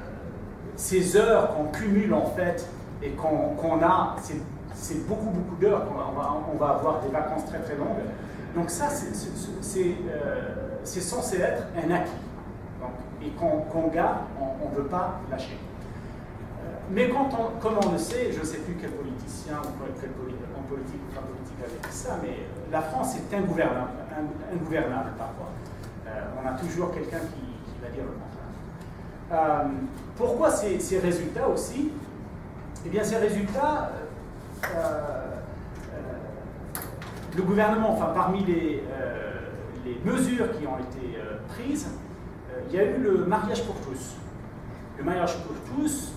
ces heures qu'on cumule en fait et qu'on qu'on a, c'est beaucoup beaucoup d'heures, on va, on va avoir des vacances très très longues. Donc ça, c'est euh, censé être un acquis. Donc, et qu'on qu'on garde, on ne veut pas lâcher. Mais quand on, comme on le sait, je ne sais plus quel politicien ou quel en politique ou pas politique avait dit ça, mais la France est ingouvernable, ingouvernable parfois. Euh, on a toujours quelqu'un qui, qui va dire le contraire. Euh, pourquoi ces, ces résultats aussi? Eh bien, ces résultats, euh, euh, le gouvernement, enfin parmi les, euh, les mesures qui ont été euh, prises, euh, il y a eu le mariage pour tous. Le mariage pour tous,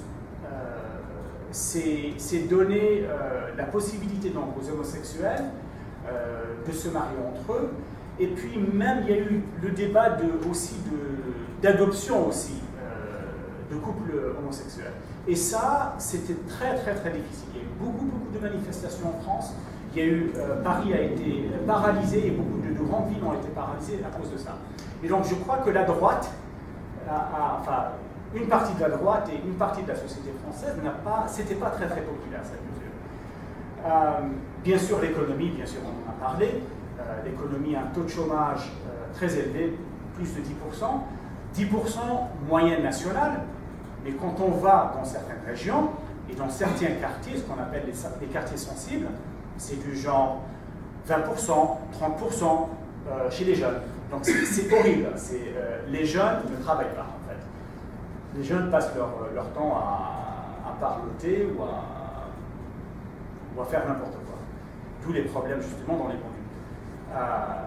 c'est donner euh, la possibilité donc, aux homosexuels euh, de se marier entre eux. Et puis même, il y a eu le débat de, aussi d'adoption aussi, euh, de couples homosexuels. Et ça, c'était très très très difficile. Il y a eu beaucoup beaucoup de manifestations en France. Il y a eu, euh, Paris a été paralysé et beaucoup de, de grandes villes ont été paralysées à cause de ça. Et donc je crois que la droite a, a enfin, une partie de la droite et une partie de la société française n'a pas, c'était pas très très populaire cette mesure. Euh, bien sûr l'économie, bien sûr on en a parlé, euh, l'économie a un taux de chômage euh, très élevé, plus de dix pour cent, dix pour cent moyenne nationale, mais quand on va dans certaines régions et dans certains quartiers, ce qu'on appelle les, les quartiers sensibles, c'est du genre vingt pour cent, trente pour cent euh, chez les jeunes. Donc c'est horrible, euh, les jeunes ne travaillent pas. Les jeunes passent leur, leur temps à, à parloter ou à, ou à faire n'importe quoi. D'où les problèmes justement dans les banlieues. Euh,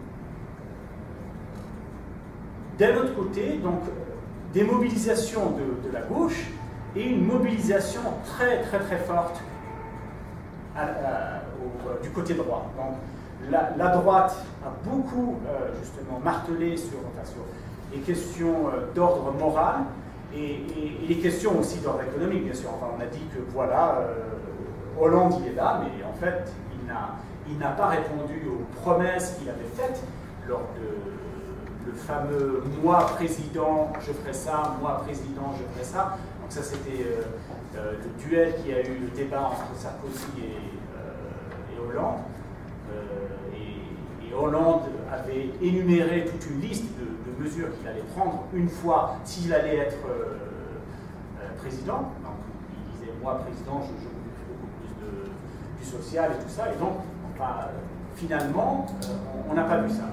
D'un autre côté, donc, des mobilisations de, de la gauche et une mobilisation très très très forte à, à, au, du côté droit. Donc, la, la droite a beaucoup euh, justement martelé sur, enfin, sur les questions euh, d'ordre moral. et, et, et les questions aussi d'ordre économique, bien sûr. Enfin, on a dit que voilà, euh, Hollande il est là, mais en fait, il n'a pas répondu aux promesses qu'il avait faites lors de le fameux « moi président, je ferai ça, moi président, je ferai ça ». Donc ça, c'était euh, euh, le duel qui a eu le débat entre Sarkozy et, euh, et Hollande. Euh, et, et Hollande avait énuméré toute une liste de, de mesures qu'il allait prendre une fois s'il allait être euh, euh, président. Donc il disait « moi président, je, je m'occupe beaucoup plus de, du social et tout ça ». Et donc, enfin, finalement, euh, on n'a pas vu ça.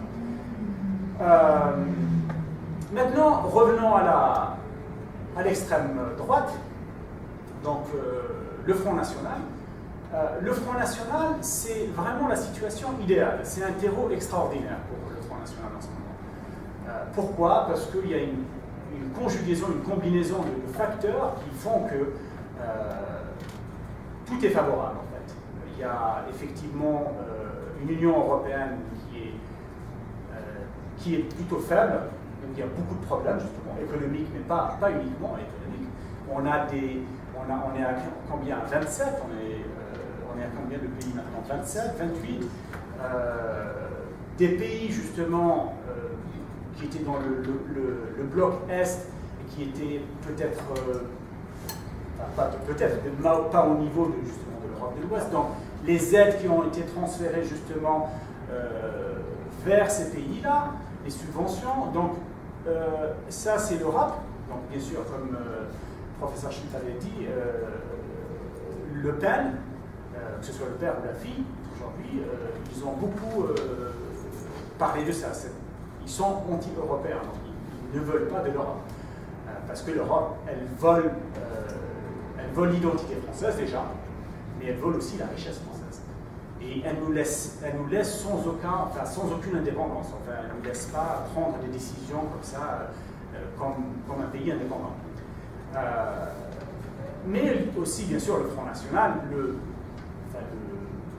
Euh, maintenant, revenons à la à l'extrême droite, donc euh, le Front National. Euh, le Front National, c'est vraiment la situation idéale. C'est un terreau extraordinaire pour le Front National en ce moment. Euh, pourquoi? Parce qu'il y a une, une conjugaison, une combinaison de, de facteurs qui font que euh, tout est favorable en fait. Il y a effectivement euh, une Union européenne qui est, euh, qui est plutôt faible. Donc il y a beaucoup de problèmes, justement, économiques, mais pas, pas uniquement économiques. On, a des, on, a, on est à combien? vingt-sept, on est, euh, on est à combien de pays maintenant? vingt-sept, vingt-huit. Euh, des pays, justement, euh, qui étaient dans le, le, le, le bloc Est, et qui étaient peut-être, euh, enfin, peut-être pas au niveau de, justement, de l'Europe de l'Ouest. Donc les aides qui ont été transférées, justement, euh, vers ces pays-là, les subventions. Donc, Euh, ça, c'est l'Europe. Donc, bien sûr, comme euh, le professeur Schmitt avait dit, euh, Le Pen, euh, que ce soit le père ou la fille, aujourd'hui, euh, ils ont beaucoup euh, parlé de ça. Ils sont anti-européens, donc ils, ils ne veulent pas de l'Europe. Euh, parce que l'Europe, elle vole, euh, elle vole l'identité française déjà, mais elle vole aussi la richesse française. Et elle nous laisse, elle nous laisse sans, aucun, enfin, sans aucune indépendance. Enfin, elle ne nous laisse pas prendre des décisions comme ça, euh, comme, comme un pays indépendant. Euh, mais aussi, bien sûr, le Front National, le, enfin, le,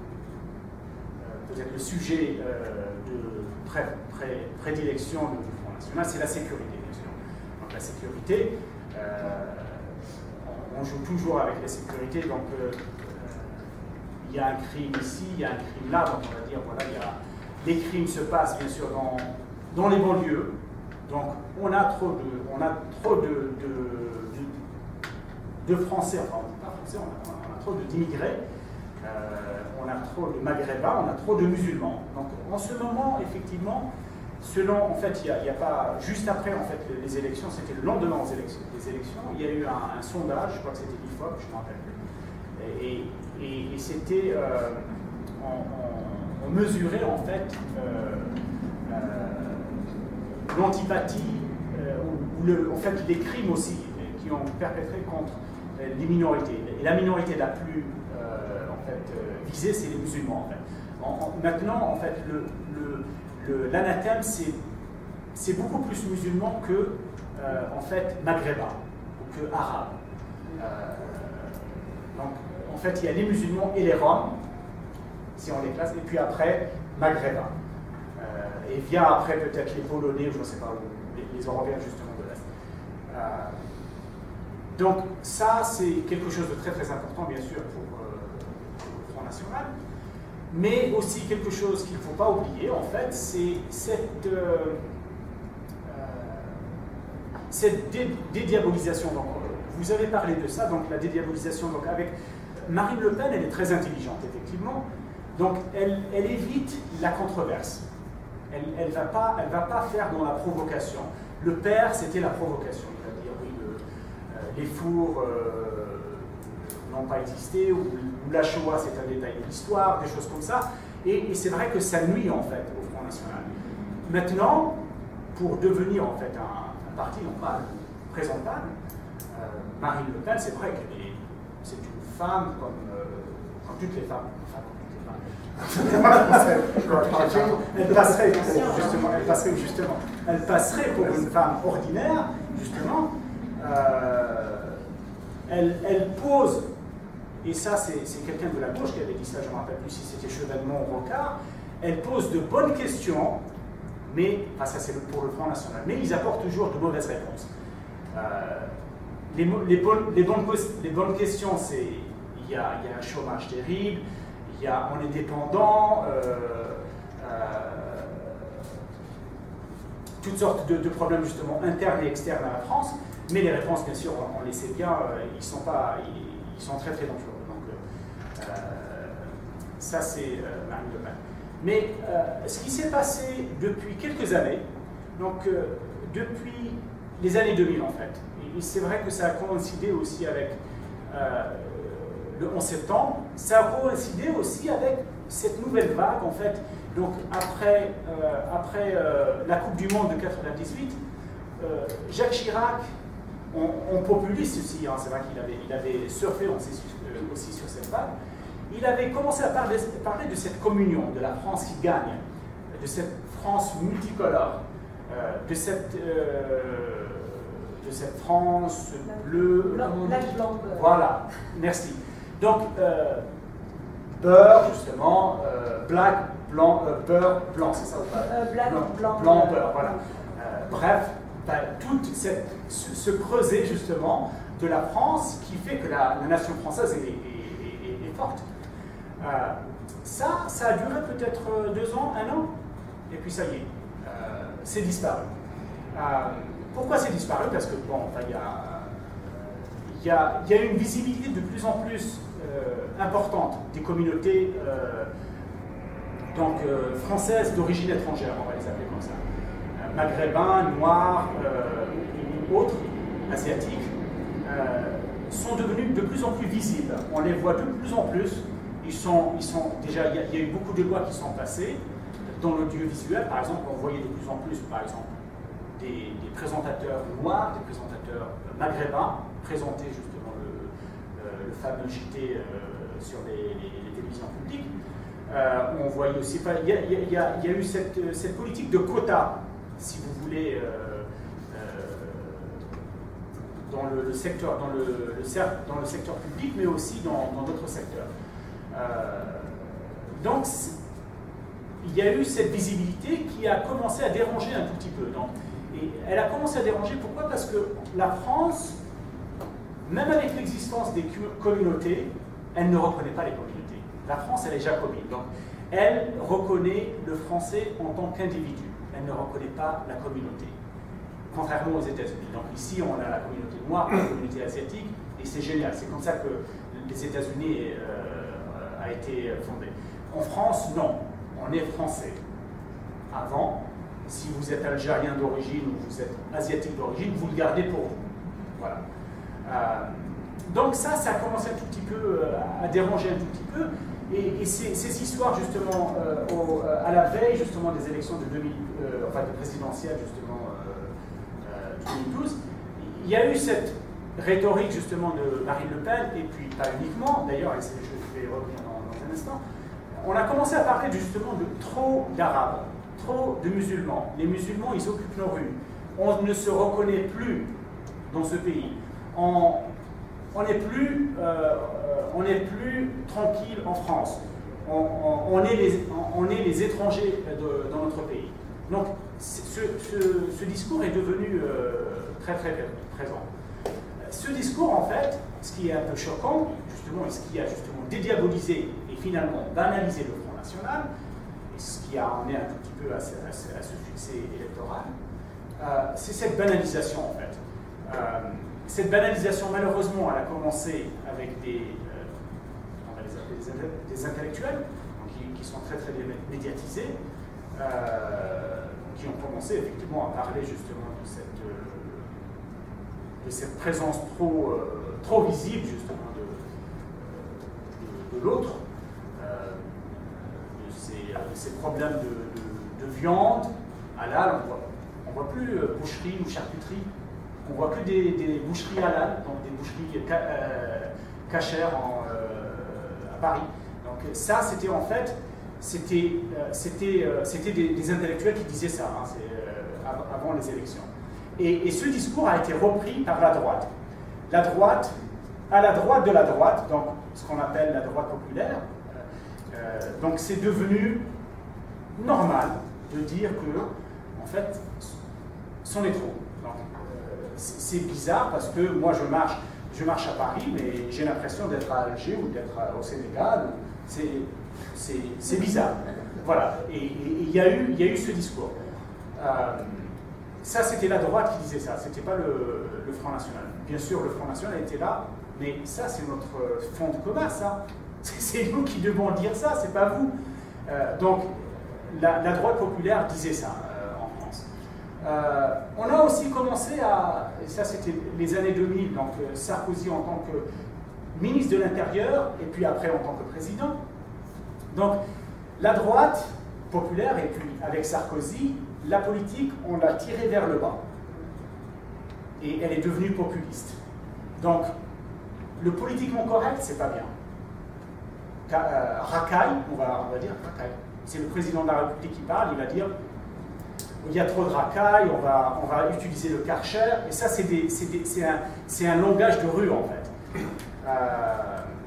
euh, peut-être le sujet euh, de pré, pré, prédilection du Front National, c'est la sécurité, bien sûr. Donc la sécurité, euh, on, on joue toujours avec la sécurité, donc euh, il y a un crime ici, il y a un crime là, donc on va dire, voilà, il y a, les crimes se passent bien sûr dans, dans les banlieues, donc on a trop de, on a trop de, de, de, de Français, enfin on ne dit pas Français, on a, on a trop d'immigrés, euh, on a trop de Maghrébins, on a trop de musulmans. Donc en ce moment, effectivement, selon, en fait, il n'y a, a pas, juste après en fait, les élections, c'était le lendemain des élections, des élections, il y a eu un, un sondage, je crois que c'était l'I F O P, je ne me rappelle plus, et, et, et c'était, euh, on, on, on mesurait en fait euh, euh, l'antipathie, euh, ou, ou le, en fait les crimes aussi, qui ont perpétré contre les minorités. Et la minorité la plus euh, en fait, euh, visée, c'est les musulmans. En fait. En, en, maintenant, en fait, le, le, l'anathème, c'est beaucoup plus musulman que euh, en fait, maghrébin ou que arabe. Euh, donc, en fait, il y a les musulmans et les roms, si on les classe, et puis après, maghrébins. Euh, et vient après peut-être les polonais, ou je ne sais pas où, les, les européens justement de l'Est. Euh, donc, ça, c'est quelque chose de très très important, bien sûr, pour, euh, pour le Front National. Mais aussi quelque chose qu'il ne faut pas oublier, en fait, c'est cette, euh, euh, cette dé dédiabolisation. Donc, vous avez parlé de ça, donc la dédiabolisation. Donc, avec Marine Le Pen, elle est très intelligente, effectivement. Donc, elle, elle évite la controverse. Elle ne va pas, elle va pas faire dans la provocation. Le père, c'était la provocation. C'est-à-dire, oui, le, euh, les fours euh, n'ont pas existé, ou, ou la Shoah, c'est un détail de l'histoire, des choses comme ça. Et, et c'est vrai que ça nuit, en fait, au Front National. Maintenant, pour devenir, en fait, un, un parti normal, présentable, euh, Marine Le Pen, c'est vrai qu'elle est, c'est une femme comme, euh, comme toutes les femmes. Enfin, elle passerait justement, elle passerait justement, elle passerait pour une femme ordinaire, justement. Euh, elle, elle pose, et ça c'est quelqu'un de la gauche qui avait dit ça, je ne me rappelle plus si c'était Chevènement ou Rocard, elle pose de bonnes questions, mais, enfin ça c'est pour le Front National, mais ils apportent toujours de mauvaises réponses. Euh, les, les, bonnes, les, bonnes, les bonnes questions, c'est il y, a, il y a un chômage terrible, il y a, on est dépendant, euh, euh, toutes sortes de, de problèmes justement internes et externes à la France, mais les réponses, bien sûr, on, on les sait bien, euh, ils, sont pas, ils, ils sont très très dangereux. Donc, euh, ça, c'est euh, Marine Le Pen. Mais euh, ce qui s'est passé depuis quelques années, donc euh, depuis les années deux mille en fait, et c'est vrai que ça a coïncidé aussi avec euh, le onze septembre, ça a coïncidé aussi avec cette nouvelle vague en fait. Donc après, euh, après euh, la Coupe du Monde de quatre-vingt-dix-huit, euh, Jacques Chirac, en populiste aussi, hein, c'est vrai qu'il avait, il avait surfé aussi, euh, aussi sur cette vague, il avait commencé à parler, parler de cette communion, de la France qui gagne, de cette France multicolore, euh, de, cette, euh, de cette France bleue. Blanc, black, blanc, beurre. Voilà, merci. Donc, euh, beurre, justement, euh, black, blanc, euh, beurre, blanc, c'est ça ou pas euh, Black, blanc, blanc, blanc, beurre, voilà. Euh, bref, ben, tout cette, ce, ce creuset, justement, de la France qui fait que la, la nation française est, est, est, est forte. Euh, ça, ça a duré peut-être deux ans, un an, et puis ça y est, euh, c'est disparu. Euh, pourquoi c'est disparu? Parce que, bon, il y a, y, a, y a une visibilité de plus en plus euh, importante des communautés euh, donc, euh, françaises d'origine étrangère, on va les appeler comme ça. Euh, maghrébins, noirs, euh, autres, asiatiques, euh, sont devenus de plus en plus visibles. On les voit de plus en plus. Ils sont, ils sont, déjà, il y, y a eu beaucoup de lois qui sont passées. Dans l'audiovisuel, par exemple, on voyait de plus en plus, par exemple, des, des présentateurs noirs, des présentateurs maghrébins, présenter justement le, euh, le fameux J T euh, sur les, les, les télévisions publiques. Euh, on voyait aussi, enfin, il y, y, y, y a eu cette, cette politique de quota, si vous voulez, euh, euh, dans le, le secteur, dans le, le, dans le secteur public, mais aussi dans d'autres secteurs. Euh, donc, il y a eu cette visibilité qui a commencé à déranger un tout petit peu. Donc, et elle a commencé à déranger, pourquoi? Parce que la France, même avec l'existence des communautés, elle ne reconnaît pas les communautés. La France, elle est jacobine. Donc, elle reconnaît le français en tant qu'individu. Elle ne reconnaît pas la communauté. Contrairement aux États-Unis. Donc, ici, on a la communauté noire, la communauté asiatique, et c'est génial. C'est comme ça que les États-Unis euh, a été fondé. En France, non. On est français. Avant, si vous êtes algérien d'origine ou vous êtes asiatique d'origine, vous le gardez pour vous. Voilà. Euh, donc ça, ça a commencé un tout petit peu euh, à déranger un tout petit peu. Et, et ces, ces histoires, justement, euh, au, à la veille, justement, des élections de deux mille, euh, enfin, de présidentielles, justement, euh, euh, de deux mille douze, il y a eu cette rhétorique, justement, de Marine Le Pen, et puis pas uniquement, d'ailleurs, je vais revenir dans, dans un instant. On a commencé à parler justement de trop d'Arabes, trop de musulmans. Les musulmans, ils occupent nos rues. On ne se reconnaît plus dans ce pays. On n'est plus, euh, on n'est plus tranquille en France. On, on, on, est, les, on est les étrangers de, dans notre pays. Donc, ce, ce, ce discours est devenu euh, très très présent. Ce discours, en fait, ce qui est un peu choquant, justement, et ce qui a justement dédiabolisé et finalement banalisé le Front National, et ce qui a amené un tout petit peu à ce, à ce, à ce succès électoral, euh, c'est cette banalisation, en fait. Euh, cette banalisation, malheureusement, elle a commencé avec des, euh, on va les appeler des, des intellectuels, donc qui, qui sont très très médiatisés, euh, qui ont commencé effectivement à parler justement de cette, euh, de cette présence trop, euh, trop visible justement de, de, de l'autre, euh, de, ces, de ces problèmes de, de, de viande halal. On voit, on voit plus euh, boucherie ou charcuterie, on voit que des, des boucheries halal, donc des boucheries ca, euh, cachères en, euh, à Paris. Donc ça, c'était en fait, c'était euh, c'était euh, c'était des, des intellectuels qui disaient ça, hein, euh, avant les élections. Et, et ce discours a été repris par la droite. La droite, à la droite de la droite, donc ce qu'on appelle la droite populaire, euh, donc c'est devenu normal de dire que, en fait, c'en est trop. Donc, euh, c'est bizarre parce que moi je marche, je marche à Paris, mais j'ai l'impression d'être à Alger ou d'être au Sénégal. C'est bizarre. Voilà. Et il y, y a eu ce discours. Euh, ça, c'était la droite qui disait ça, c'était pas le, le Front National. Bien sûr, le Front National était là, mais ça, c'est notre fond de commun, ça. C'est nous qui devons dire ça, c'est pas vous. Euh, donc, la, la droite populaire disait ça euh, en France. Euh, on a aussi commencé à, et ça c'était les années deux mille, donc euh, Sarkozy en tant que ministre de l'Intérieur, et puis après en tant que président. Donc, la droite populaire, et puis avec Sarkozy, la politique, on l'a tirée vers le bas. Et elle est devenue populiste. Donc, le politiquement correct, c'est pas bien. Euh, racaille, on va, on va dire racaille. C'est le président de la République qui parle, il va dire il y a trop de racaille, on va, on va utiliser le Karcher, et ça c'est un, un langage de rue en fait. Euh,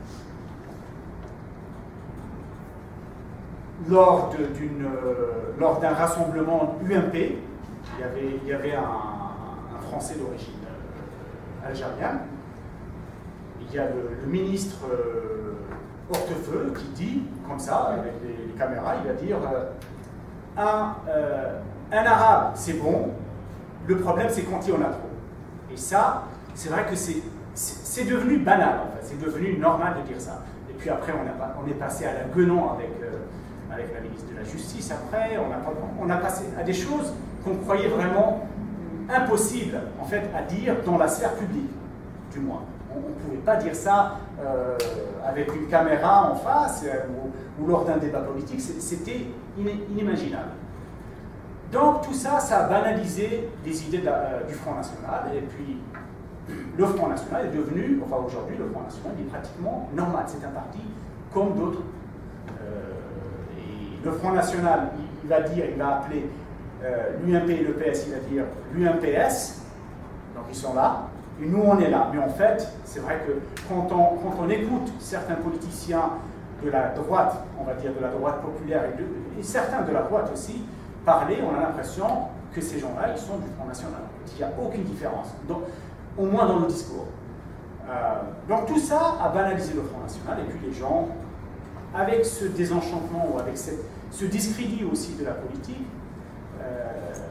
lors d'un rassemblement U M P, il y avait, il y avait un, un Français d'origine euh, algérienne, il y a le, le ministre euh, Hortefeux qui dit, comme ça, avec les, les caméras, il va dire euh, un, euh, un arabe, c'est bon, le problème c'est quand il y en a trop. Et ça, c'est vrai que c'est devenu banal, en fait, c'est devenu normal de dire ça. Et puis après, on, a, on est passé à la guenon avec, euh, avec la ministre de la Justice, après, on a, on a passé à des choses qu'on croyait vraiment impossibles, en fait, à dire dans la sphère publique, du moins. On ne pouvait pas dire ça euh, avec une caméra en face euh, ou, ou lors d'un débat politique, c'était inimaginable. Donc tout ça, ça a banalisé les idées de la, euh, du Front National, et puis le Front National est devenu, enfin aujourd'hui le Front National est pratiquement normal, c'est un parti comme d'autres. Euh, et le Front National, il, il va dire, il va appeler euh, l'U M P et le P S, il va dire l'U M P S, donc ils sont là. Et nous, on est là. Mais en fait, c'est vrai que quand on, quand on écoute certains politiciens de la droite, on va dire de la droite populaire, et, de, et certains de la droite aussi, parler, on a l'impression que ces gens-là, ils sont du Front National. Il n'y a aucune différence, donc, au moins dans le discours. Euh, donc tout ça a banalisé le Front National, et puis les gens, avec ce désenchantement, ou avec cette, ce discrédit aussi de la politique, euh,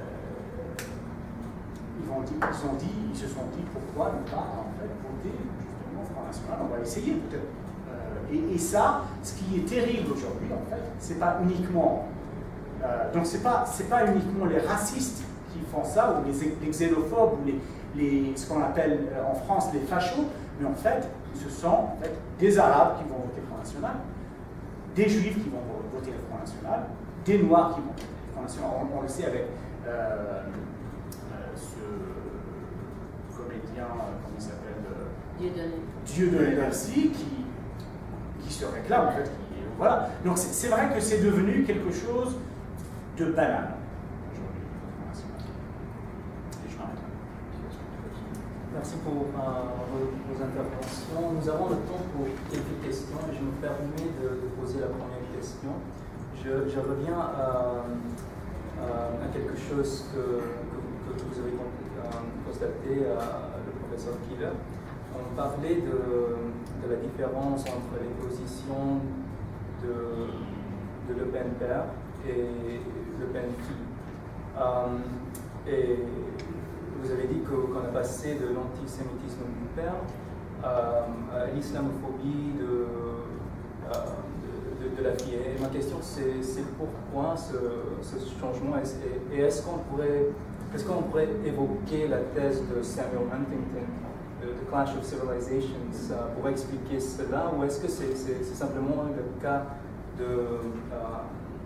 Ils, ont dit, ils, ont dit, ils se sont dit pourquoi ne pas en fait voter justement au Front National, on va essayer peut-être. Euh, et, et ça, ce qui est terrible aujourd'hui en fait, c'est pas uniquement euh, donc c'est pas c'est pas uniquement les racistes qui font ça ou les, les xénophobes ou les, les ce qu'on appelle euh, en France les fachos, mais en fait ce sont en fait des Arabes qui vont voter le Front National, des Juifs qui vont voter le Front National, des Noirs qui vont voter le Front National. On, on le sait avec euh, comment il s'appelle Dieudonné. Dieudonné Merci, qui, qui se réclame en fait. Qui, voilà. Donc c'est vrai que c'est devenu quelque chose de banal aujourd'hui. Je m'arrête là. Merci pour euh, vos, vos interventions. Nous avons le temps pour quelques questions et je me permets de, de poser la première question. Je, je reviens à, à, à quelque chose que, que, que vous avez constaté, à le professeur Killer. On parlait de, de la différence entre les positions de, de Le Pen père et Le Pen fille. Um, et vous avez dit qu'on a passé de l'antisémitisme du père euh, à l'islamophobie de, euh, de, de, de la fille. Et ma question c'est pourquoi ce, ce changement et, et est-ce qu'on pourrait Est-ce qu'on pourrait évoquer la thèse de Samuel Huntington, The Clash of Civilizations, uh, pour expliquer cela, ou est-ce que c'est c'est, c'est simplement le cas de, uh,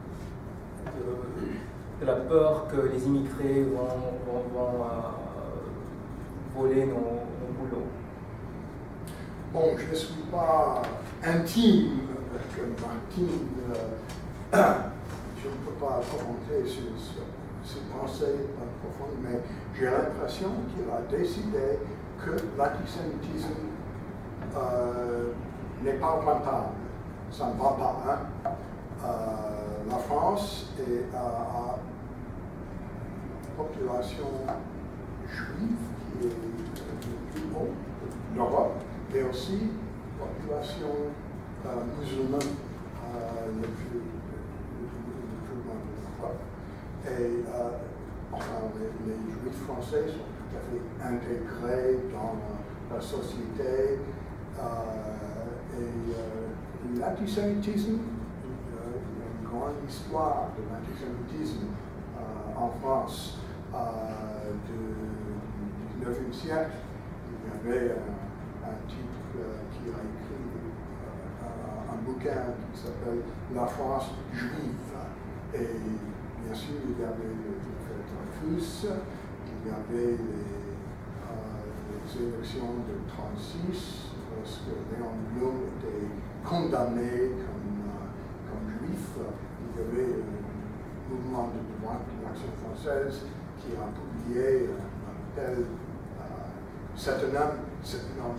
de, de la peur que les immigrés vont, vont, vont uh, voler nos, nos boulots? Bon, je ne suis pas intime avec Martine, euh, je ne peux pas commenter sur ce. Ses pensées profondes, mais j'ai l'impression qu'il a décidé que l'antisémitisme euh, n'est pas rentable. Ça ne va pas. Hein? Euh, la France est à, à population juive qui est le plus haut d'Europe, mais aussi la population euh, musulmane euh, le plus, le plus, le plus grande d'Europe. Et euh, enfin, les, les juifs français sont tout à fait intégrés dans la, la société. Euh, et euh, l'antisémitisme, euh, il y a une grande histoire de l'antisémitisme euh, en France euh, du dix-neuvième siècle. Il y avait un, un type euh, qui a écrit euh, un, un bouquin qui s'appelle La France juive. Et bien sûr, il y avait le fait Dreyfus, il y avait les, euh, les élections de mille neuf cent trente-six, lorsque Léon Blum était condamné comme, euh, comme juif. Il y avait le mouvement de droite de l'Action française qui a publié un appel. C'est un homme, c'est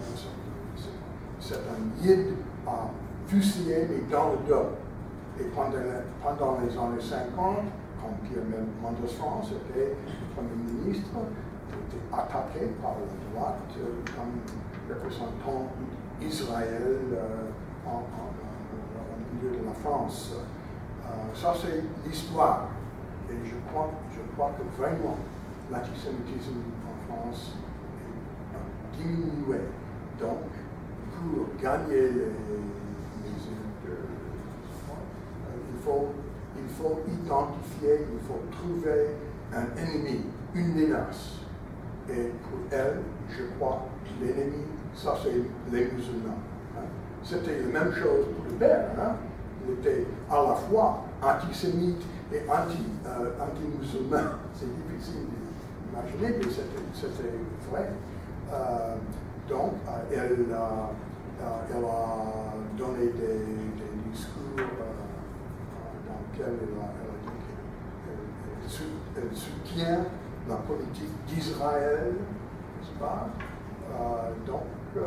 un guide à fusiller, mais dans le dos. Et pendant, pendant les années cinquante, quand Pierre Mendès France était Premier ministre, il était attaqué par la droite euh, comme représentant Israël euh, en, en, en, au milieu de la France. Euh, ça, c'est l'histoire. Et je crois, je crois que vraiment l'antisémitisme en France est diminué. Donc, pour gagner les, les électeurs, il faut, il faut identifier, il faut trouver un ennemi, une menace. Et pour elle, je crois, l'ennemi, ça c'est les musulmans. Hein. C'était la même chose pour le père. Hein. Il était à la fois antisémite et anti, euh, anti-musulman. C'est difficile d'imaginer, mais c'était vrai. Euh, donc, euh, elle, euh, elle a donné des, des discours euh, dans lesquels elle a, elle a dit qu'elle elle soutient la politique d'Israël, n'est-ce pas? Euh, donc, euh,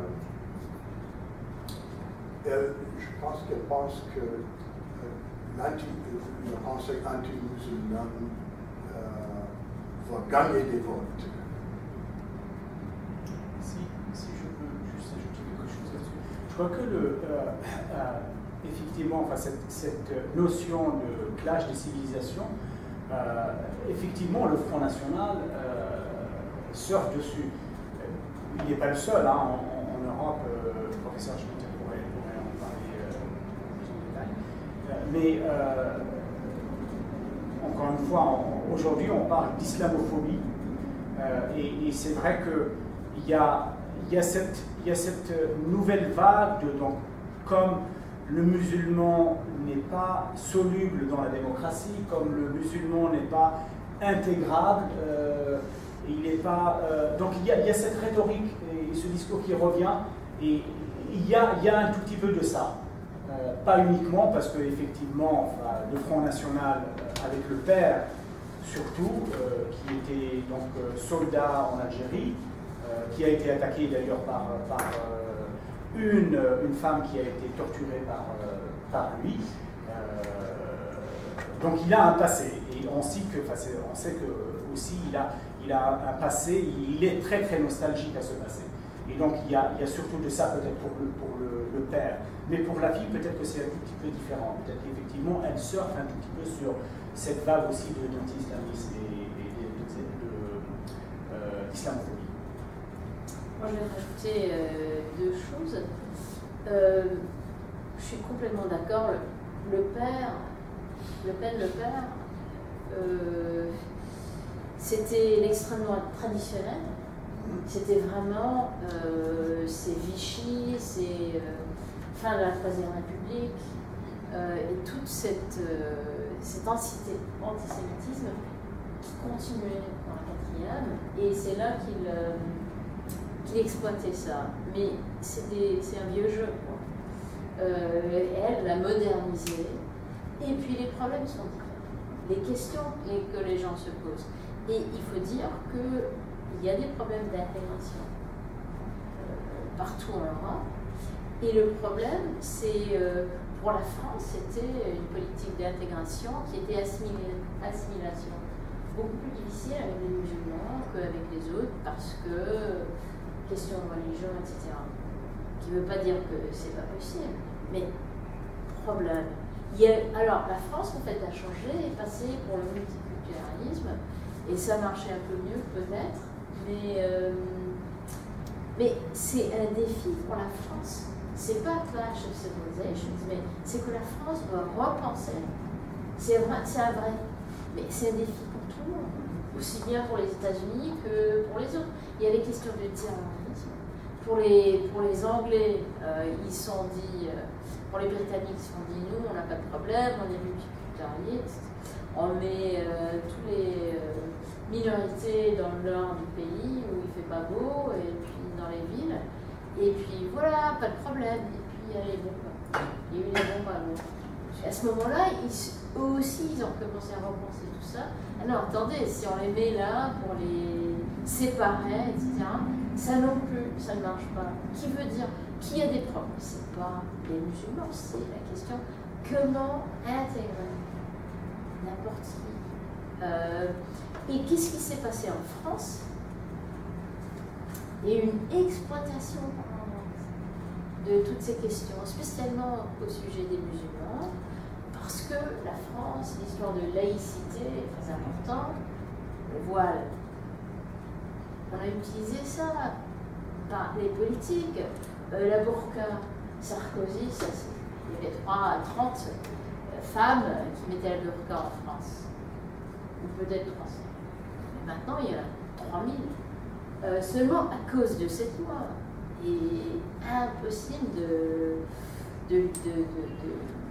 elle, je pense qu'elle pense que euh, le conseil anti-musulman euh, va gagner des votes. Si, si je peux juste ajouter quelque chose là-dessus. Je crois que le, euh, euh, effectivement, enfin, cette, cette notion de clash des civilisations, euh, effectivement, le Front National euh, surfe dessus. Il n'est pas le seul, hein, en, en Europe, euh, le professeur Schmitt pourrait, pourrait en parler euh, plus en détail. Euh, mais euh, encore une fois, aujourd'hui, on parle d'islamophobie, euh, et, et c'est vrai qu'il y a, y, a cette, y a cette nouvelle vague de, donc, comme le musulman n'est pas soluble dans la démocratie, comme le musulman n'est pas intégrable, euh, il n'est pas, euh, donc il y, a, il y a cette rhétorique et ce discours qui revient, et il y a, il y a un tout petit peu de ça. Euh, pas uniquement parce qu'effectivement, enfin, le Front National, euh, avec le père surtout, euh, qui était donc euh, soldat en Algérie, euh, qui a été attaqué d'ailleurs par, par euh, une, une femme qui a été torturée par, euh, par lui. Euh, donc il a un passé, et on sait que, enfin, on sait que aussi il a, il a un passé, il est très très nostalgique à ce passé. Et donc il y a, il y a surtout de ça peut-être pour, le, pour le, le père. Mais pour la fille, peut-être que c'est un tout petit peu différent. Peut-être qu'effectivement, elle surfe un tout petit peu sur cette vague aussi de l'anti-islamisme et, et, et de, euh, d'islamophobie. Moi, je vais rajouter euh, deux choses. Euh, je suis complètement d'accord. Le, le père, Le Pen, le père, euh, c'était l'extrême droite traditionnelle. C'était vraiment, euh, c'est Vichy, c'est euh, fin de la Troisième République, euh, et toute cette, euh, cet antisémitisme qui continuait dans la quatrième, et c'est là qu'il euh, qu'il exploitait ça. Mais c'est un vieux jeu, quoi. Euh, elle l'a modernisé, et puis les problèmes sont différents. Les questions que les gens se posent. Et il faut dire que il y a des problèmes d'intégration euh, partout en Europe. Et le problème, c'est, euh, pour la France, c'était une politique d'intégration qui était assimilation. beaucoup plus difficile avec les musulmans qu'avec les autres parce que question de religion, et cetera. Qui ne veut pas dire que c'est pas possible, mais problème. Il y a, alors la France en fait a changé, est passée pour le multiculturalisme et ça marchait un peu mieux peut-être, mais euh, mais c'est un défi pour la France. C'est pas Clash of Civilizations, mais c'est que la France doit repenser. C'est vrai, c'est un vrai, mais c'est un défi pour tout le monde, aussi bien pour les États-Unis que pour les autres. Il y a les questions de terrorisme. Pour les, pour les Anglais, euh, ils se sont dit, euh, pour les Britanniques, ils se sont dit, nous, on n'a pas de problème, on est multiculturalistes, on met euh, toutes les euh, minorités dans le nord du pays où il fait pas beau, et puis dans les villes, et puis voilà, pas de problème, et puis il y a les bombes. Il y a eu les bombes à Londres. À ce moment-là, eux aussi, ils ont commencé à repenser tout ça. Ah non, attendez, si on les met là pour les séparer, et cetera, ça non plus, ça ne marche pas. Qui veut dire, qui a des problèmes? C'est pas les musulmans, c'est la question comment intégrer n'importe qui. Euh, et qu'est-ce qui s'est passé en France? Il y a eu une exploitation de toutes ces questions, spécialement au sujet des musulmans, parce que la France, l'histoire de laïcité est très importante, le voile. On a utilisé ça par les politiques, euh, la burqa, Sarkozy, ça, il y avait trois à trente femmes qui mettaient la burqa en France, ou peut-être trois cents. Mais maintenant, il y en a trois mille. Euh, seulement à cause de cette loi. Et impossible de. de, de, de, de...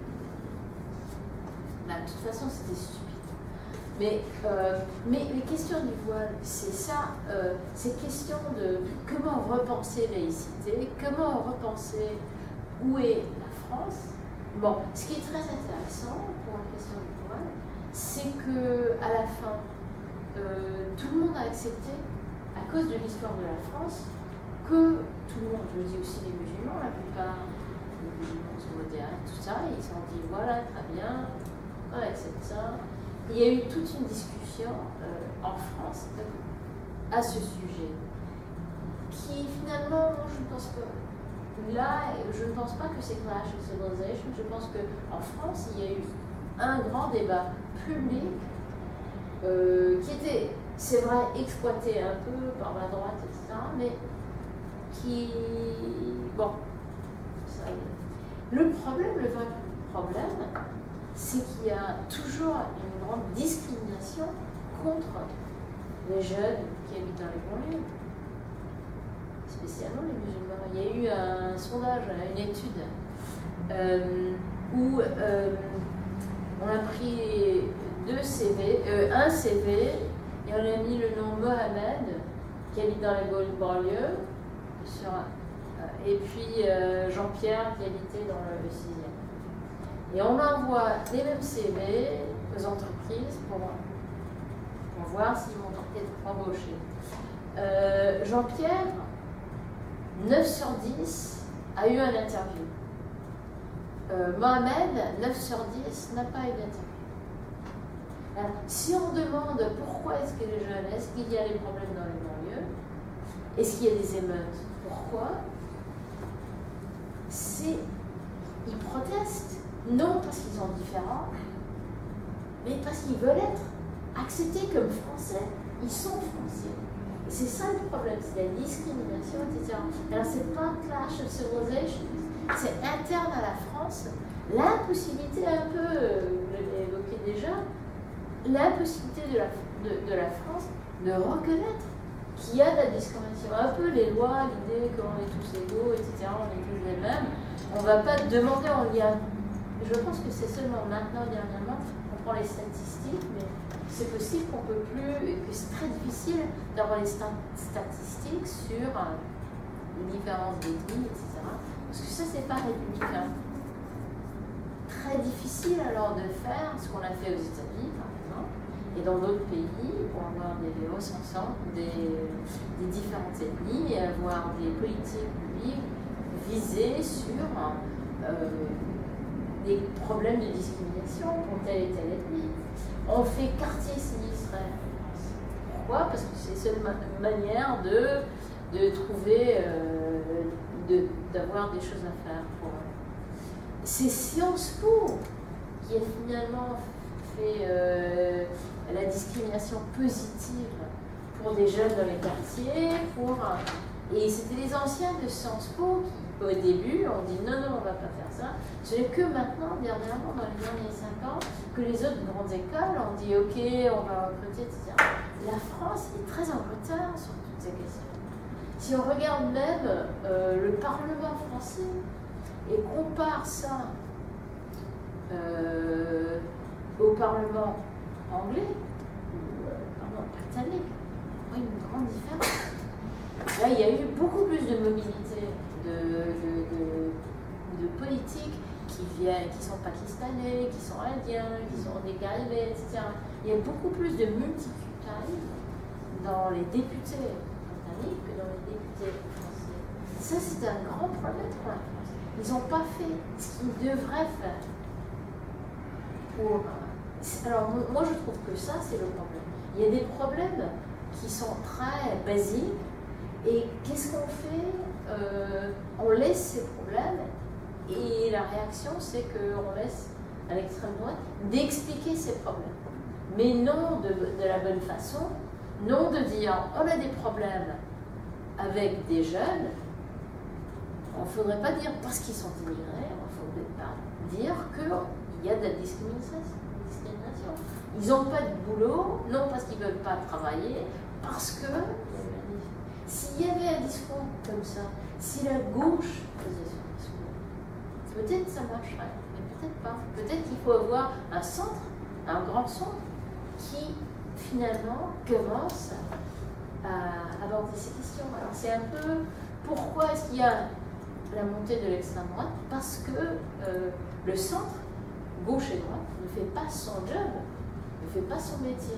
Bah, de toute façon, c'était stupide. Mais, euh, mais les questions du voile, c'est ça, euh, c'est question de comment repenser laïcité, comment repenser où est la France. Bon, ce qui est très intéressant pour la question du voile, c'est que à la fin, euh, tout le monde a accepté, à cause de l'histoire de la France, que tout le monde, je dis aussi les musulmans, la plupart des musulmans sont modérés, tout ça, ils se sont dit voilà, très bien, on accepte ça. Il y a eu toute une discussion euh, en France euh, à ce sujet, qui finalement, moi je ne pense pas, là, je ne pense pas que c'est Clash of Civilizations, je pense qu'en France, il y a eu un grand débat public euh, qui était, c'est vrai, exploité un peu par la droite, et cetera, mais qui, bon, ça, le problème, le vrai problème, c'est qu'il y a toujours une grande discrimination contre les jeunes qui habitent dans les banlieues, spécialement les musulmans. Il y a eu un sondage, une étude, euh, où euh, on a pris deux C V, euh, un C V, et on a mis le nom Mohamed, qui habite dans les banlieues, sur, euh, et puis euh, Jean-Pierre, qui habitait dans le sixième. Et on envoie les mêmes C V aux entreprises pour, pour voir s'ils vont être embauchés. Euh, Jean-Pierre, neuf sur dix, a eu un interview. Euh, Mohamed, neuf sur dix, n'a pas eu d'interview. Alors, si on demande pourquoi est-ce que les jeunes, est-ce qu'il y a des problèmes dans les banlieues, est-ce qu'il y a des émeutes, pourquoi? C'est, ils protestent. Non parce qu'ils sont différents, mais parce qu'ils veulent être acceptés comme français. Ils sont français. Et c'est ça le problème, c'est la discrimination, et cetera. Alors c'est pas Clash of Civilizations, c'est interne à la France. L'impossibilité un peu, vous l'avez évoqué déjà, l'impossibilité de la, de, de la France de reconnaître qu'il y a de la discrimination. Un peu les lois, l'idée qu'on est tous égaux, et cetera, on est tous les mêmes. On ne va pas demander en lien. Je pense que c'est seulement maintenant, dernièrement, on prend les statistiques, mais c'est possible qu'on ne peut plus, et que c'est très difficile d'avoir les statistiques sur euh, les différences d'ethnie, et cetera. Parce que ça, c'est pas républicain. Très difficile alors de faire ce qu'on a fait aux États-Unis, par exemple, et dans d'autres pays, pour avoir des recensants des, des différentes ethnies et avoir des politiques publiques visées sur euh, des problèmes de discrimination pour telle et telle ethnie. On fait quartier sinistre Pourquoi? Parce que c'est la seule ma manière de, de trouver, euh, d'avoir de, des choses à faire pour eux. C'est Sciences Po qui a finalement fait euh, la discrimination positive pour des jeunes dans les quartiers, pour, et c'était les anciens de Sciences Po qui, au début, ont dit non, non, on ne va pas faire ça. Ce n'est que maintenant, dernièrement, dans les derniers cinq ans, que les autres grandes écoles ont dit ok, on va recruter, et cetera. La France est très en retard sur toutes ces questions. Si on regarde même euh, le Parlement français et compare ça euh, au Parlement anglais, ou euh, Parlement britannique, on voit une grande différence. Là, il y a eu beaucoup plus de mobilité de, de, de, de politiques qui viennent, qui sont pakistanais, qui sont indiens, qui sont des Caribés, et cetera. Il y a beaucoup plus de multiculturalisme dans les députés britanniques que dans les députés français. Ça, c'est un grand problème pour la France. Ils n'ont pas fait ce qu'ils devraient faire. Pour... Alors, moi, je trouve que ça, c'est le problème. Il y a des problèmes qui sont très basiques. Et qu'est-ce qu'on fait? euh, On laisse ces problèmes et la réaction, c'est qu'on laisse à l'extrême droite d'expliquer ces problèmes. Mais non de, de la bonne façon, non de dire on a des problèmes avec des jeunes. Il ne faudrait pas dire parce qu'ils sont immigrés, il ne faudrait pas dire qu'il y a de la discrimination. Ils n'ont pas de boulot, non parce qu'ils ne veulent pas travailler, parce que s'il y avait un discours comme ça, si la gauche faisait ce discours, peut-être ça marcherait, mais peut-être pas. Peut-être qu'il faut avoir un centre, un grand centre, qui finalement commence à aborder ces questions. Alors c'est un peu pourquoi est-ce qu'il y a la montée de l'extrême droite? Parce que euh, le centre, gauche et droite, ne fait pas son job, ne fait pas son métier.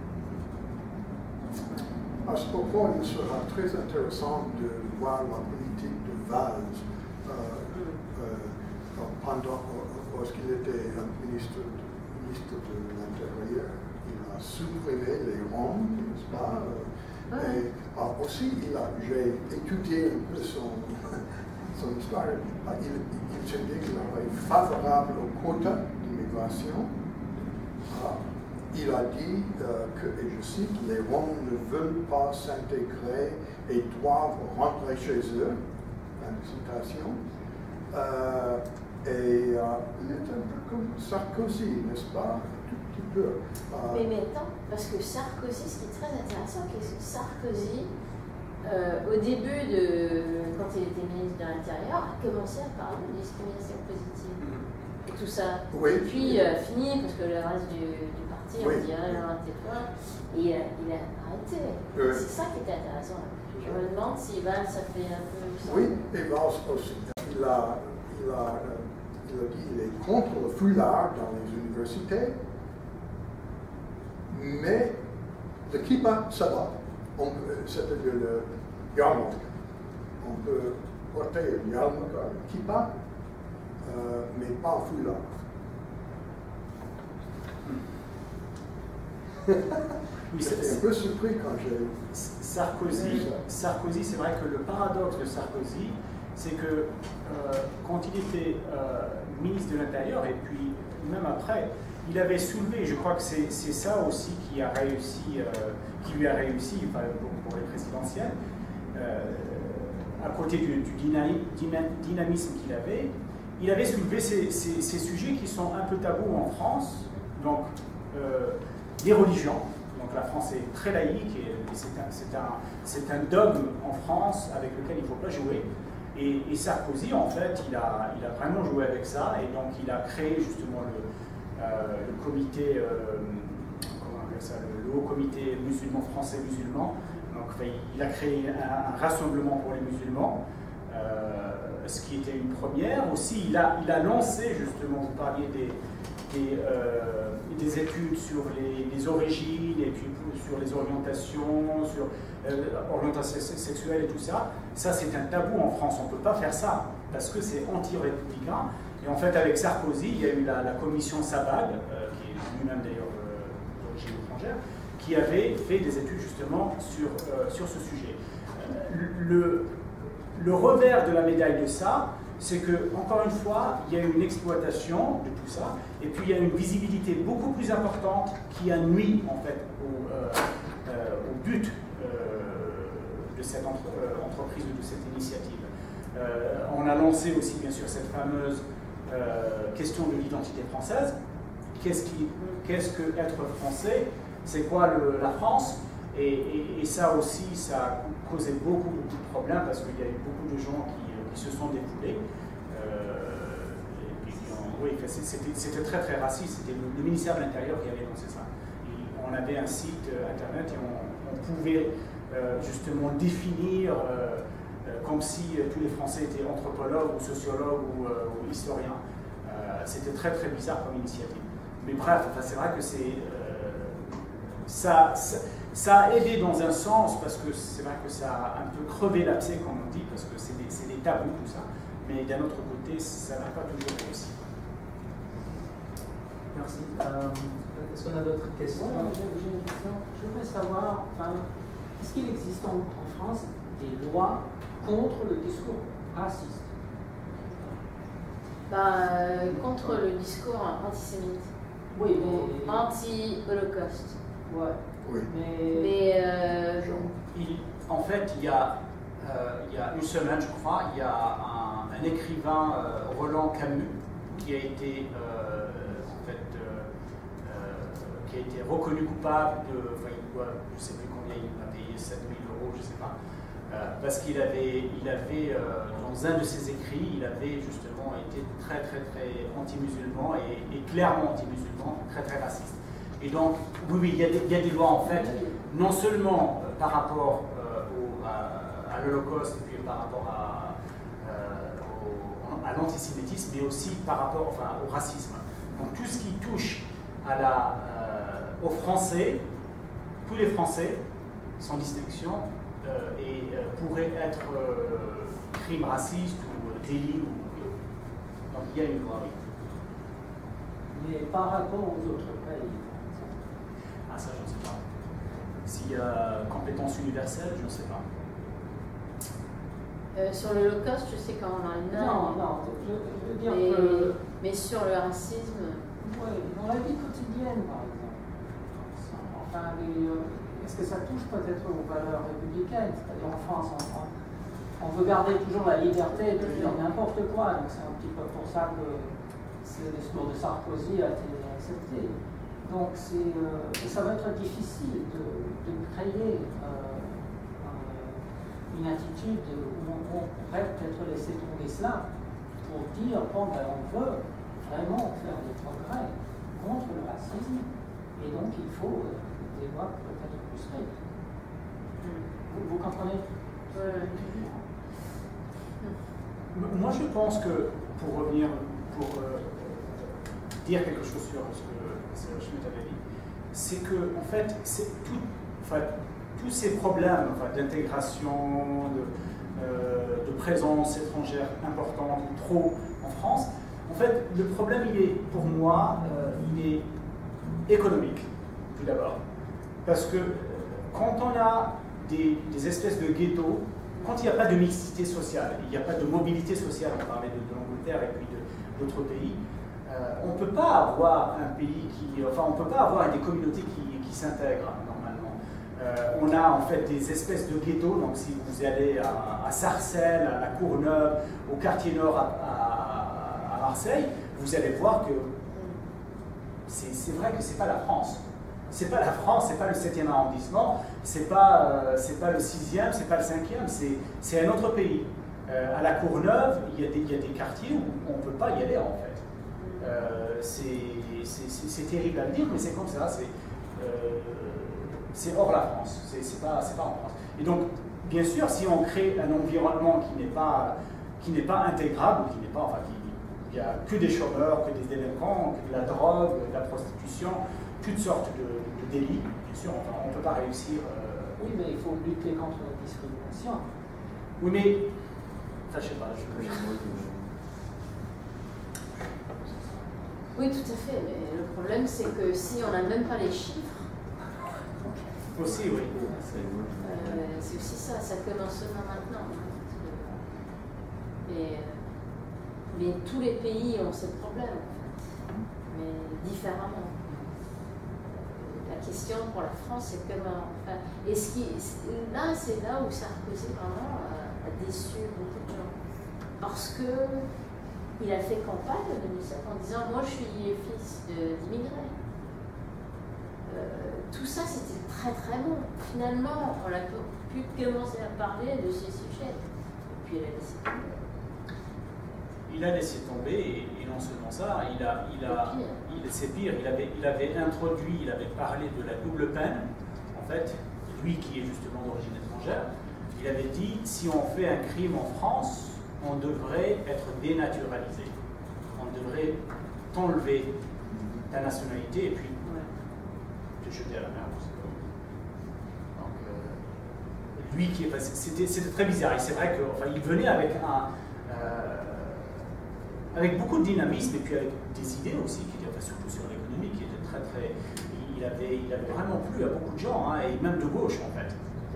À ce propos, il sera très intéressant de voir la politique de Valls euh, euh, pendant, lorsqu'il était un ministre, ministre de l'Intérieur. Il a supprimé les Roms, n'est-ce pas? Euh, et ah, aussi, j'ai étudié un peu son, son histoire. Il, il se dit qu'il est favorable au quota d'immigration. Ah, il a dit euh, que, et je cite, les Roms ne veulent pas s'intégrer et doivent rentrer chez eux. Fin de citation. Euh, et euh, il est un peu comme Sarkozy, n'est-ce pas? Un tout petit peu. Euh, mais maintenant, parce que Sarkozy, ce qui est très intéressant, c'est que Sarkozy, euh, au début de, quand il était ministre de l'Intérieur, a commencé à parler de discrimination positive. Et tout ça. Oui. Et puis, euh, fini, parce que le reste du, du parti, oui. on dirait, il a tais-toi, et il a, il a arrêté. Oui. C'est ça qui était intéressant. Je me demande si Valls, ça fait un peu... Ça. Oui, et Valls aussi. Il a, il, a, il a dit qu'il est contre le foulard dans les universités, mais le kippa, ça va. C'est-à-dire le yarmulke. On peut porter le yarmulke, le kippa, euh, mais pas un foulard. Oui, j'étais un peu surpris quand j'ai... Sarkozy, Sarkozy c'est vrai que le paradoxe de Sarkozy, c'est que euh, quand il était euh, ministre de l'Intérieur, et puis même après, il avait soulevé, je crois que c'est ça aussi qui a réussi, euh, qui lui a réussi enfin, pour, pour les présidentielles, euh, à côté du, du dynamisme qu'il avait, il avait soulevé ces, ces, ces sujets qui sont un peu tabous en France, donc euh, les religions. Donc la France est très laïque et c'est un, un, un dogme en France avec lequel il ne faut pas jouer. Et, et Sarkozy, en fait, il a, il a vraiment joué avec ça et donc il a créé justement le, euh, le comité, euh, comment on appelle ça, le, le haut comité musulman français musulman. Donc enfin, il a créé un, un rassemblement pour les musulmans, euh, ce qui était une première. Aussi, il a, il a lancé justement, vous parliez des Des, euh, des études sur les, les origines et puis sur les orientations, sur euh, l'orientation sexuelle et tout ça. Ça, c'est un tabou en France. On ne peut pas faire ça parce que c'est anti-républicain. Et en fait, avec Sarkozy, il y a eu la, la commission Sabag, euh, qui est lui-même d'ailleurs euh, d'origine étrangère, qui avait fait des études justement sur, euh, sur ce sujet. Le, le revers de la médaille de ça, c'est que, encore une fois, il y a une exploitation de tout ça, et puis il y a une visibilité beaucoup plus importante qui a nui en fait au, euh, euh, au but euh, de cette entre, euh, entreprise ou de cette initiative. Euh, on a lancé aussi bien sûr cette fameuse euh, question de l'identité française. Qu'est-ce qui, qu'est-ce que être français? C'est quoi le, la France? Et, et, et ça aussi, ça a causé beaucoup, beaucoup de problèmes parce qu'il y a eu beaucoup de gens qui, qui se sont défoulés. Euh, et, et, on, oui, c'était très très raciste. C'était le, le ministère de l'Intérieur qui avait lancé ça. Et on avait un site euh, internet et on, on pouvait euh, justement définir euh, euh, comme si euh, tous les Français étaient anthropologues ou sociologues ou, euh, ou historiens. Euh, c'était très très bizarre comme initiative. Mais bref, enfin, c'est vrai que c'est euh, ça, ça Ça a aidé dans un sens, parce que c'est vrai que ça a un peu crevé l'abcès, comme on dit, parce que c'est des, des tabous, tout ça. Mais d'un autre côté, ça n'a pas toujours réussi. Merci. Euh, Est-ce qu'on a d'autres questions? Ouais, j'ai une question. Je voudrais savoir, enfin, est-ce qu'il existe en, en France des lois contre le discours raciste? Ben, euh, contre le discours antisémite. Oui, mais... Anti-Holocauste. Ouais. Oui. Mais, Mais euh, Il, en fait, il y, a, euh, il y a une semaine, je crois, il y a un, un écrivain, euh, Roland Camus, qui a été, euh, en fait, euh, euh, qui a été reconnu coupable de, enfin, il doit, je ne sais plus combien il a payé, sept mille euros, je ne sais pas, euh, parce qu'il avait, il avait euh, dans un de ses écrits, il avait justement été très, très, très anti-musulman et, et clairement anti-musulman, très, très raciste. Et donc, oui, oui, il y a des, il y a des lois en fait, non seulement euh, par rapport euh, au, à, à l'Holocauste et puis par rapport à, euh, au, à l'antisémitisme, mais aussi par rapport enfin, au racisme. Donc tout ce qui touche à la, euh, aux Français, tous les Français, sans distinction, euh, et, euh, pourraient être euh, crimes racistes ou euh, délits. Ou, donc il y a une loi, oui. mais par rapport aux autres pays. Ah, ça, je ne sais pas. S'il y a compétence universelle, je ne sais pas. euh, sur l'Holocauste, je sais qu'en Allemagne. Non, non, je, je veux dire mais, que... mais sur le racisme. Oui, dans la vie quotidienne, par exemple. Enfin, euh, est-ce que ça touche peut-être aux valeurs républicaines? C'est-à-dire en France, on, on veut garder toujours la liberté de dire n'importe quoi. Donc c'est un petit peu pour ça que le discours de Sarkozy a été accepté. Donc euh, ça va être difficile de, de créer euh, une attitude où on, on pourrait peut-être laisser tomber cela pour dire bon, ben, on veut vraiment faire des progrès contre le racisme et donc il faut euh, des lois peut-être plus strictes. Vous, vous comprenez? Ouais. Moi je pense que pour revenir, pour euh, dire quelque chose sur ce que Schmitt avait dit, c'est que en fait, tout, enfin, tous ces problèmes enfin, d'intégration, de, euh, de présence étrangère importante ou trop en France, en fait, le problème, il est, pour moi, euh, il est économique, tout d'abord. Parce que quand on a des, des espèces de ghettos, quand il n'y a pas de mixité sociale, il n'y a pas de mobilité sociale, on parlait de, de l'Angleterre et puis d'autres pays, Euh, on ne peut pas avoir un pays qui, enfin, on ne peut pas avoir des communautés qui, qui s'intègrent normalement. Euh, on a en fait des espèces de ghettos, donc si vous allez à, à Sarcelles, à la Courneuve, au quartier nord à, à, à Marseille, vous allez voir que c'est vrai que c'est pas la France. C'est pas la France, c'est pas le septième arrondissement, c'est pas, euh, c'est pas le sixième, c'est pas le cinquième, c'est un autre pays. Euh, à la Courneuve, il y, a des, il y a des quartiers où on ne peut pas y aller en fait. Euh, c'est terrible à le dire, mais c'est comme ça, c'est euh, hors la France, c'est pas, pas en France. Et donc, bien sûr, si on crée un environnement qui n'est pas, qui n'est pas intégrable, qui n'est pas, enfin, il n'y a que des chômeurs, que des délinquants, que de la drogue, de la prostitution, toutes sortes de, de délits, bien sûr, enfin, on ne peut pas réussir. Euh... Oui, mais il faut lutter contre la discrimination. Oui, mais, ça, je sais pas, je... Oui, tout à fait, mais le problème c'est que si on n'a même pas les chiffres, Aussi, oui. Euh, c'est aussi ça, ça commence seulement maintenant. Mais, mais tous les pays ont ce problème, en fait, mais différemment. La question pour la France, c'est comment. Enfin, et ce qui, là, c'est là où Sarkozy vraiment a, a déçu beaucoup de gens. Parce que il a fait campagne en deux mille sept en disant moi je suis fils d'immigrés. Euh, tout ça c'était très très bon. Finalement, on a pu commencer à parler de ces sujets. Et puis il a laissé tomber. Il a laissé tomber et, et non seulement ça, il a, il a, il, c'est pire, il avait, il avait introduit, il avait parlé de la double peine. En fait, lui qui est justement d'origine étrangère, il avait dit si on fait un crime en France, on devrait être dénaturalisé. On devrait t'enlever ta nationalité et puis te jeter à la mer. Donc, euh, lui qui est passé, c'était, c'était très bizarre. Et c'est vrai qu'il enfin, venait avec un. Euh, avec beaucoup de dynamisme et puis avec des idées aussi, qui étaient enfin, surtout sur l'économie, qui étaient très très. Il avait, il avait vraiment plu à beaucoup de gens, hein, et même de gauche en fait.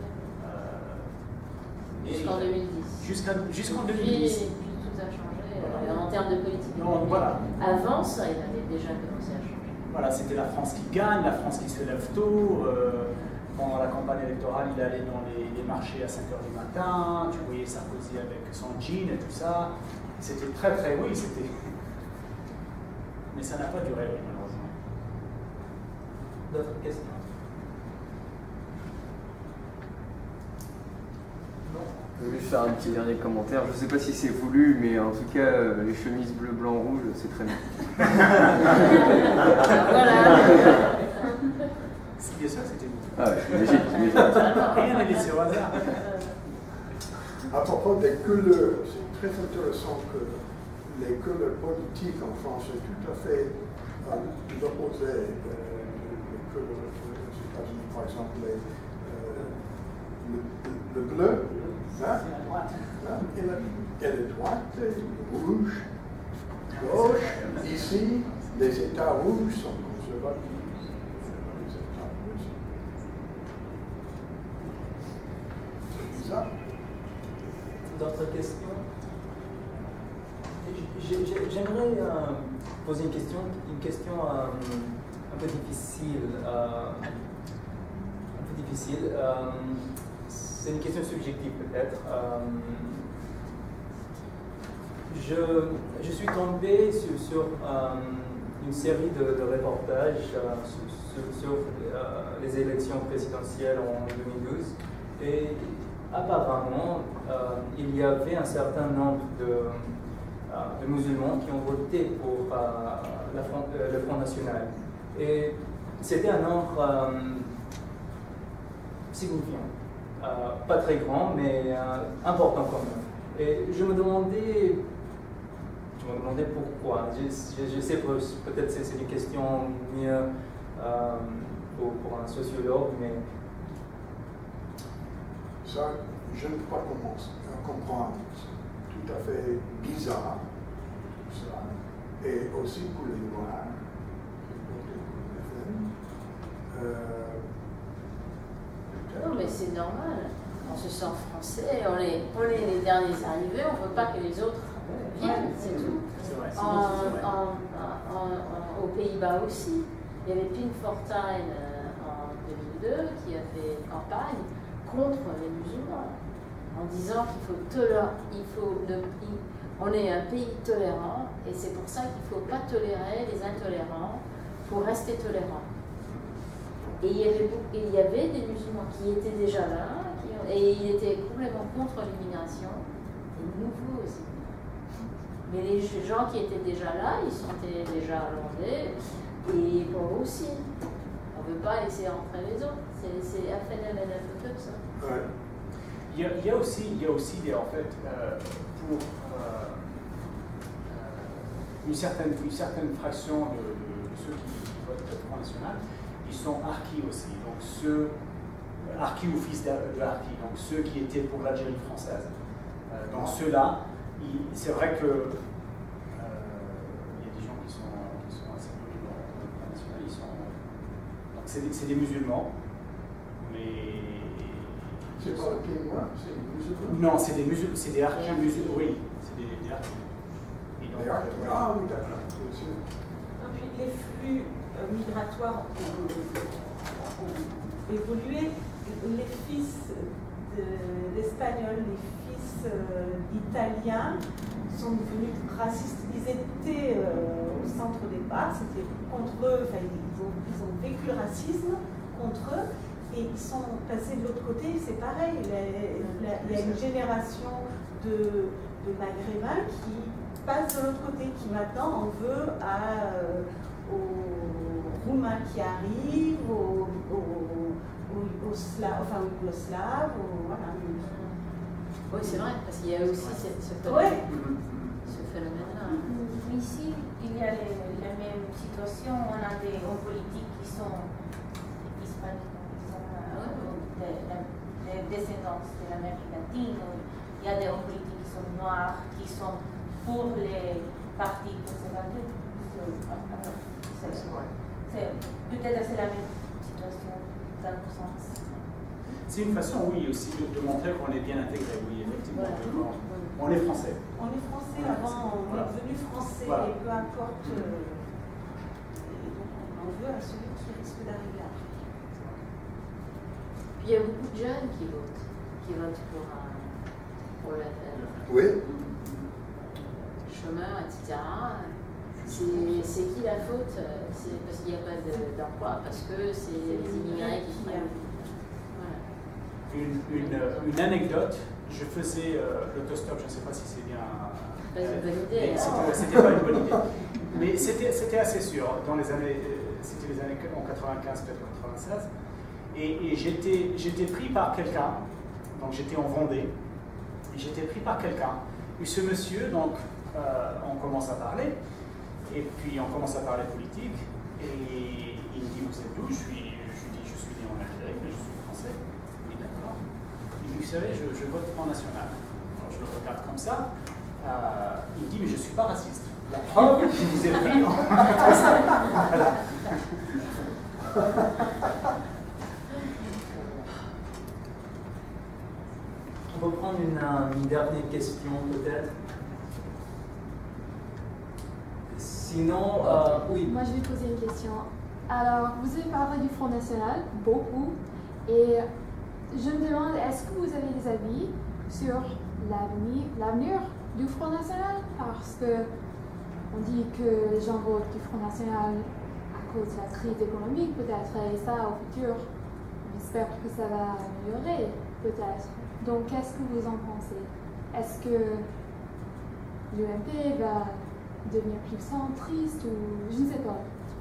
Euh, Jusqu'en deux mille dix. Jusqu'à, jusqu'en deux mille Puis, dix. puis tout a changé Voilà. euh, en termes de politique. Non, voilà. Avant ça, il avait déjà commencé à changer. Voilà, c'était la France qui gagne, la France qui se lève tôt. Euh, pendant la campagne électorale, il allait dans les, les marchés à cinq heures du matin. Tu voyais Sarkozy avec son jean et tout ça. C'était très très, oui, c'était. Mais ça n'a pas duré, oui, malheureusement. D'autres questions? Je vais juste faire un petit dernier commentaire. Je ne sais pas si c'est voulu, mais en tout cas, euh, les chemises bleu, blanc, rouge, c'est très bien. Voilà. C'est bien sûr que c'était vous. Ah ouais, j'imagine, j'imagine. Rien n'est laissé au hasard. À propos des couleurs, c'est très intéressant que les couleurs politiques en France sont tout à fait à l'opposé des couleurs aux États-Unis. Par exemple, les, euh, le, le bleu, hein, hein, et, la, et la droite, et rouge, gauche. Ici, les États rouges sont conservatifs. Les États rouges. C'est bizarre. D'autres questions? J'aimerais euh, poser une question, une question euh, un peu difficile. Euh, un peu difficile. Euh, C'est une question subjective peut-être. Euh, je, je suis tombé sur, sur euh, une série de, de reportages euh, sur, sur, sur euh, les élections présidentielles en deux mille douze et apparemment euh, il y avait un certain nombre de, euh, de musulmans qui ont voté pour euh, la Front, euh, le Front National. Et c'était un nombre euh, signifiant. Euh, pas très grand, mais euh, important quand même. Et je me demandais, je me demandais pourquoi. Je, je, je sais que peut-être c'est, c'est une question mieux euh, pour, pour un sociologue, mais ça, je ne peux pas commencer, comprendre. C'est tout à fait bizarre, ça. Et aussi pour les Noirs, euh, Non, mais c'est normal. On se sent français, on est, on est les derniers arrivés, on ne veut pas que les autres viennent, c'est tout. C'est vrai, c'est En, vrai. en, en, en, aux Pays-Bas aussi, il y avait Pim Fortuyn euh, en deux mille deux qui a fait campagne contre les musulmans, en disant qu'il faut tolérer, il faut ne, il, on est un pays tolérant et c'est pour ça qu'il ne faut pas tolérer les intolérants pour rester tolérant. Et il, y avait, et il y avait des musulmans qui étaient déjà là, qui, et ils étaient complètement contre l'immigration, des nouveaux aussi. Mais les gens qui étaient déjà là, ils sont déjà hollandais, et pour eux aussi. On ne veut pas laisser entrer les autres. C'est, c'est un phénomène un peu comme ça. ouais. Il y a, il y a aussi, il y a aussi des, en fait, euh, pour euh, une, certaine, une certaine fraction de, de, de ceux qui votent le Front National, ils sont harkis aussi, donc ceux, harkis ou fils de, de harkis, donc ceux qui étaient pour l'Algérie française. Euh, donc ceux-là, c'est vrai que euh, il y a des gens qui sont, qui sont assez connus dans le Front National, ils sont, donc c'est des, c'est des musulmans, C'est pas le pied noir, c'est des musulmans. Non, c'est des musulmans, c'est des harkis musulmans, oui, c'est des, des harkis. Et donc, Des harkis, euh, ah oui, d'accord, bien sûr. Et puis les flux euh, migratoires ont, ont évolué. Les fils d'Espagnols, les fils euh, d'Italiens sont devenus racistes. Ils étaient euh, au centre au départ, c'était contre eux, enfin, ils, ont, ils ont vécu le racisme contre eux, et ils sont passés de l'autre côté, c'est pareil. Il y a, il y a une génération de, de Maghrébins qui passe de l'autre côté, qui maintenant en veut à, euh, aux Roumains qui arrivent, aux, aux, aux, aux Slaves, enfin aux Yougoslaves, aux, voilà. Oui, c'est vrai, parce qu'il y a aussi cette, ce Ouais. phénomène- ce phénomène-là. Ici, il y a les, la même situation. On a des hommes politiques qui sont hispaniques, qui sont euh, des de, de descendants de l'Amérique latine. Il y a des hommes politiques qui sont noirs, qui sont pour les partis conservateurs. Peut-être c'est la même situation dans le sens. c'est une façon, oui, aussi de, de montrer qu'on est bien intégré, oui, effectivement. Voilà. On est français. On est français Voilà, avant, on voilà. est devenu français, Voilà. et peu importe. Euh, et donc on en veut à celui qui risque d'arriver après. Puis il y a beaucoup de jeunes qui votent, qui votent pour, un, pour le Oui, chômeur, et cetera. C'est c'est qui la faute? C'est parce qu'il n'y a pas de- d'emploi, parce que c'est les immigrés qui prennent. Voilà. Une, une, une anecdote, je faisais euh, l'autostop, je ne sais pas si c'est bien. Pas une bonne idée, mais hein. C'était c'était pas une bonne idée. Mais c'était c'était assez sûr. Dans les années, euh, c'était les années en quatre-vingt-quinze, peut-être quatre-vingt-seize. Et, et j'étais j'étais pris par quelqu'un, donc j'étais en Vendée, et j'étais pris par quelqu'un. Et ce monsieur, donc, euh, on commence à parler, et puis on commence à parler politique, et il me dit, vous êtes d'où? Je suis, je lui dis, je suis né en Algérie, mais je suis français. Oui, d'accord. Il me dit, vous savez, je, je vote Front National. Alors je le regarde comme ça. Euh, il me dit, mais je ne suis pas raciste. La preuve que je vous ai pris. Voilà. On peut prendre une, euh, une dernière question peut-être. Sinon, euh, oui. Moi, je vais poser une question. Alors, vous avez parlé du Front National, beaucoup, et je me demande, est-ce que vous avez des avis sur l'avenir, l'avenir du Front National? Parce que on dit que les gens votent du Front National à cause de la crise économique, peut-être, et ça, au futur, on espère que ça va améliorer, peut-être. Donc, qu'est-ce que vous en pensez? Est-ce que l'U M P va devenir plus centriste ou je ne sais pas?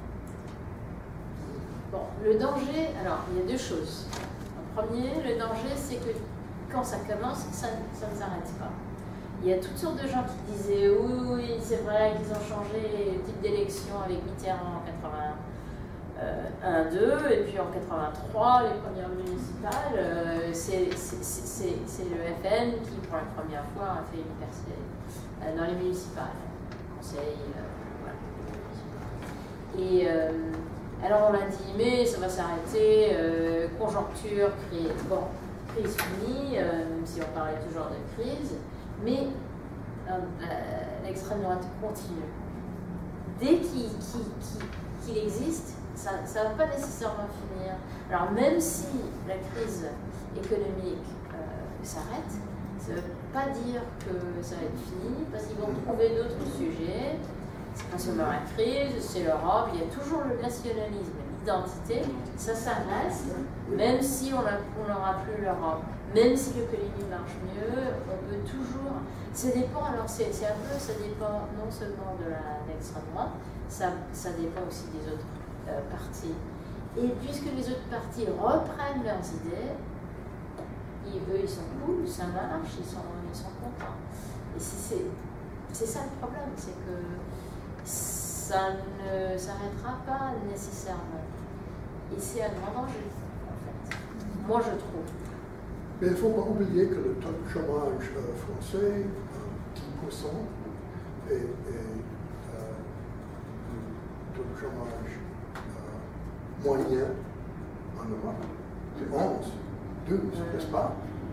Bon, le danger, alors il y a deux choses. En premier, le danger, c'est que quand ça commence, ça, ça ne s'arrête pas. Il y a toutes sortes de gens qui disaient oui, oui, c'est vrai qu'ils ont changé les types d'élections avec Mitterrand en quatre-vingt-un deux, et puis en quatre-vingt-trois, les premières municipales, euh, c'est le F N qui, pour la première fois, a fait une percée euh, dans les municipales. Conseil, euh, voilà. Et euh, alors on l'a dit, mais ça va s'arrêter, euh, conjoncture, crise, bon, crise finie, euh, même si on parlait toujours de crise, mais euh, euh, l'extrême droite continue. Dès qu'il qu'il, qu'il, qu'il existe, ça ne va pas nécessairement finir. Alors même si la crise économique euh, s'arrête, ça ne veut pas dire que ça va être fini, parce qu'ils vont trouver d'autres sujets. C'est pas seulement la crise, c'est l'Europe, il y a toujours le nationalisme, l'identité, ça, ça reste, même si on n'aura plus l'Europe, même si l'économie marche mieux, on peut toujours. Ça dépend, alors c'est un peu, ça dépend non seulement de l'extrême droite, ça, ça dépend aussi des autres euh, partis. Et puisque les autres partis reprennent leurs idées, ils, eux, ils sont cool, ça marche, ils sont, ils sont contents. Et c'est ça le problème, c'est que ça ne s'arrêtera pas nécessairement. Et c'est un grand danger, en fait. Moi, je trouve. Mais il ne faut pas oublier que le taux de chômage euh, français, dix pour cent, et, et euh, le taux de chômage euh, moyen en Europe, c'est onze, douze, n'est-ce pas?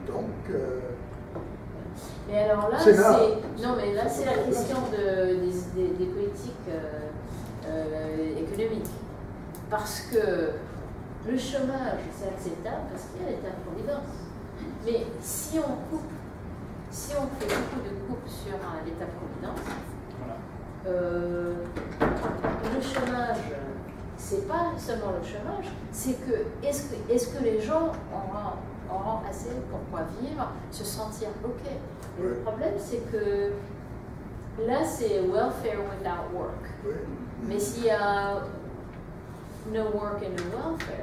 Donc, euh, mais alors là, c'est c'est là. non, mais là c'est la question de, des, des, des politiques euh, euh, économiques, parce que le chômage c'est acceptable parce qu'il y a l'État-providence. Mais si on coupe, si on fait beaucoup de coupes sur euh, l'État-providence, Voilà. euh, le chômage, c'est pas seulement le chômage, c'est que est-ce que, est-ce que les gens auront, auront assez pour quoi vivre, se sentir ok. Et le Oui. problème, c'est que là, c'est welfare without work. Oui. Mais s'il y a no work and no welfare,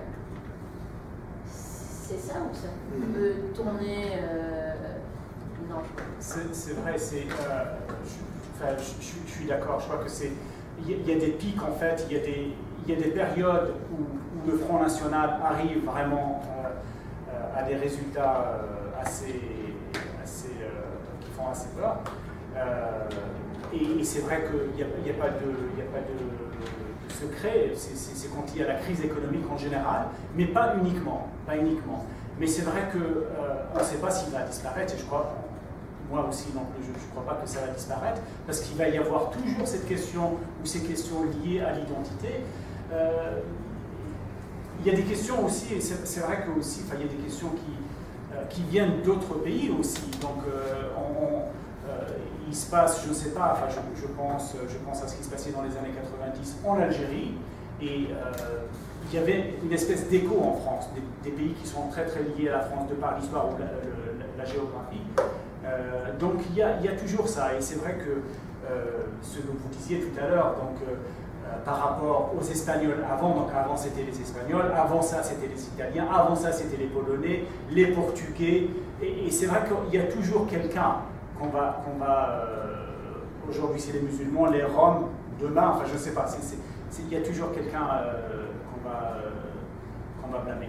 c'est ça où ça peut tourner euh, dangereux. C'est c'est vrai, c'est, euh, je, enfin, je, je- je suis d'accord, je crois que c'est, il y, a- il y a des pics en fait, il y a des, il y a des périodes où, où le Front National arrive vraiment euh, euh, à des résultats euh, assez, assez euh, qui font assez peur. Euh, et et c'est vrai qu'il n'y a, il y a pas de, il y a pas de, de secret, c'est- c'est c'est quand il y a la crise économique en général, mais pas uniquement, pas uniquement. Mais c'est vrai qu'on euh, ne sait pas s'il va disparaître, et je crois, moi aussi non plus, je ne crois pas que ça va disparaître, parce qu'il va y avoir toujours cette question, ou ces questions liées à l'identité. Euh, il y a des questions aussi, et c'est c'est vrai que aussi, enfin, il y a des questions qui, euh, qui viennent d'autres pays aussi. Donc, euh, on, on, euh, il se passe, je ne sais pas, enfin, je, je, pense, je pense à ce qui se passait dans les années quatre-vingt-dix en Algérie, et euh, il y avait une espèce d'écho en France, des, des pays qui sont très très liés à la France de par l'histoire ou la, la, la géographie. Euh, donc il y, a, il y a toujours ça, et c'est vrai que euh, ce que vous disiez tout à l'heure, donc euh, euh, par rapport aux Espagnols avant, donc avant c'était les Espagnols, avant ça c'était les Italiens, avant ça c'était les Polonais, les Portugais, et, et c'est vrai qu'il y a toujours quelqu'un qu'on va, qu'on va euh, aujourd'hui c'est les musulmans, les Roms, demain, enfin je ne sais pas, c'est, c'est, c'est, il y a toujours quelqu'un euh, qu'on va, euh, qu'on va blâmer.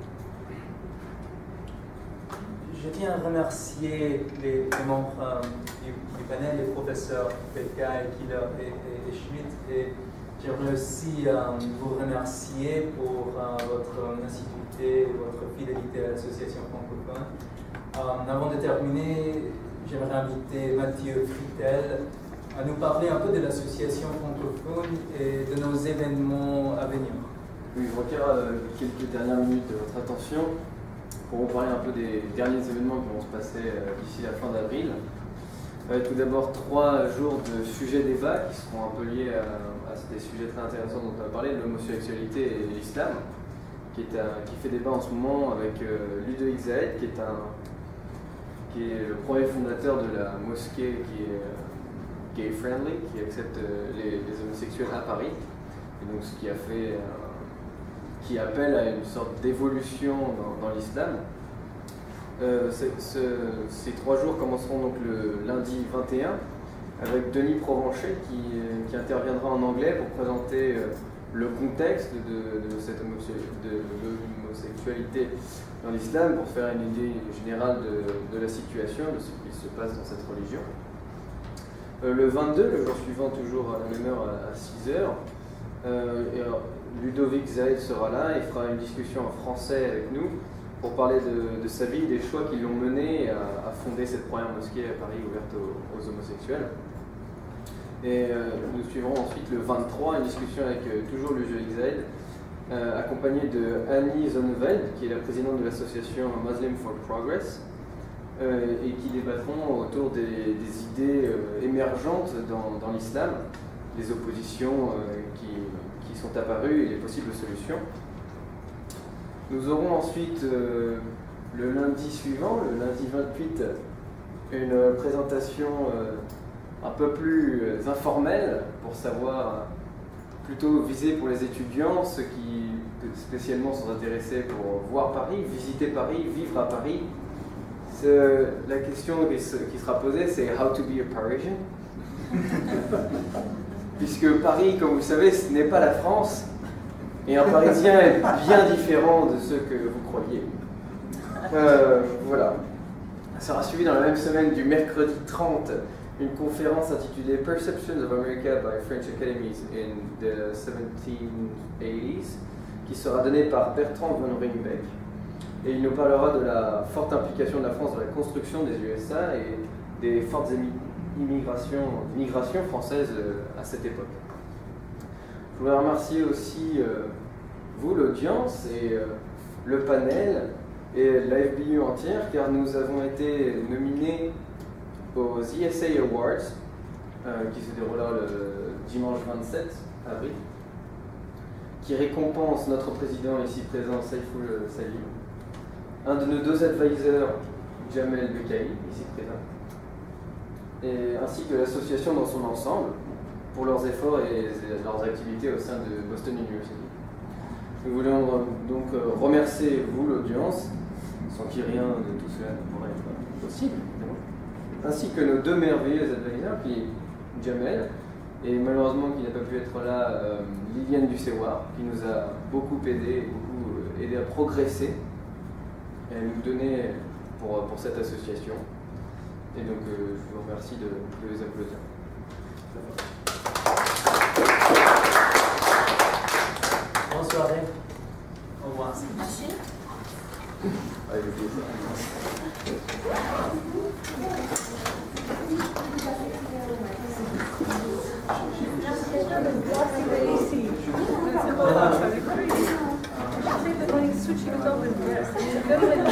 Je tiens à remercier les, les membres euh, du, du panel, les professeurs Petka, Killer et, et, et Schmidt. Et j'aimerais aussi euh, vous remercier pour euh, votre assiduité et votre fidélité à l'association francophone. Euh, avant de terminer, j'aimerais inviter Mathieu Fritel à nous parler un peu de l'association francophone et de nos événements à venir. Oui, je requiers euh, quelques dernières minutes de votre attention pour vous parler un peu des derniers événements qui vont se passer euh, d'ici la fin d'avril. Euh, tout d'abord, trois jours de sujets débat qui seront un peu liés à, à des sujets très intéressants dont on a parlé, l'homosexualité et l'islam, qui, est un, qui fait débat en ce moment avec euh, Ludovic Zahed, qui est, un, qui est le premier fondateur de la mosquée qui est euh, gay friendly, qui accepte euh, les, les homosexuels à Paris, et donc ce qui a fait euh, qui appelle à une sorte d'évolution dans, dans l'islam. Euh, ce, ces trois jours commenceront donc le lundi vingt et un avec Denis Provencher qui, qui interviendra en anglais pour présenter euh, le contexte de, de cette homosexualité dans l'islam, pour faire une idée générale de, de la situation, de ce qui se passe dans cette religion. Euh, le vingt-deux, le jour suivant, toujours à la même heure, à, à six heures, euh, et, alors, Ludovic Zahed sera là et fera une discussion en français avec nous pour parler de, de sa vie, des choix qui l'ont mené à, à fonder cette première mosquée à Paris ouverte aux, aux homosexuels. Et euh, nous suivrons ensuite le vingt-trois une discussion avec euh, toujours Ludovic Zahed, euh, accompagné de Annie Zonneveld, qui est la présidente de l'association Muslim for Progress, euh, et qui débattront autour des, des idées euh, émergentes dans, dans l'islam, des oppositions euh, qui qui sont apparues et les possibles solutions. Nous aurons ensuite euh, le lundi suivant, le lundi vingt-huit, une présentation euh, un peu plus euh, informelle pour savoir, plutôt visée pour les étudiants, ceux qui spécialement sont intéressés pour voir Paris, visiter Paris, vivre à Paris. Ce, la question qui, qui sera posée, c'est « How to be a Parisian ?» Puisque Paris, comme vous le savez, ce n'est pas la France, et un Parisien est bien différent de ce que vous croyez. Euh, voilà. Ça sera suivi dans la même semaine du mercredi trente, une conférence intitulée Perceptions of America by French Academies in the seventeen eighties, qui sera donnée par Bertrand von Ringbeck. Et il nous parlera de la forte implication de la France dans la construction des U S A et des fortes immigrations, migrations françaises à cette époque. Je voudrais remercier aussi euh, vous, l'audience, et euh, le panel, et la F B U entière, car nous avons été nominés aux E S A Awards, euh, qui se déroulera le dimanche vingt-sept avril, qui récompense notre président ici présent, Saïfoul Salim, un de nos deux advisors, Jamel Bekaï, ici présent, et ainsi que l'association dans son ensemble, pour leurs efforts et leurs activités au sein de Boston University. Nous voulons donc remercier vous, l'audience, sans qui rien de tout cela ne pourrait être possible, évidemment, ainsi que nos deux merveilleux advisors, qui Jamel, et malheureusement qui n'a pas pu être là, euh, Liliane Ducéoir, qui nous a beaucoup aidé, beaucoup aidé à progresser et à nous donner pour, pour cette association. Et donc euh, je vous remercie de, de les applaudir. Bonne soirée. Au revoir. Merci. Allez, je vous Switching it over, yes.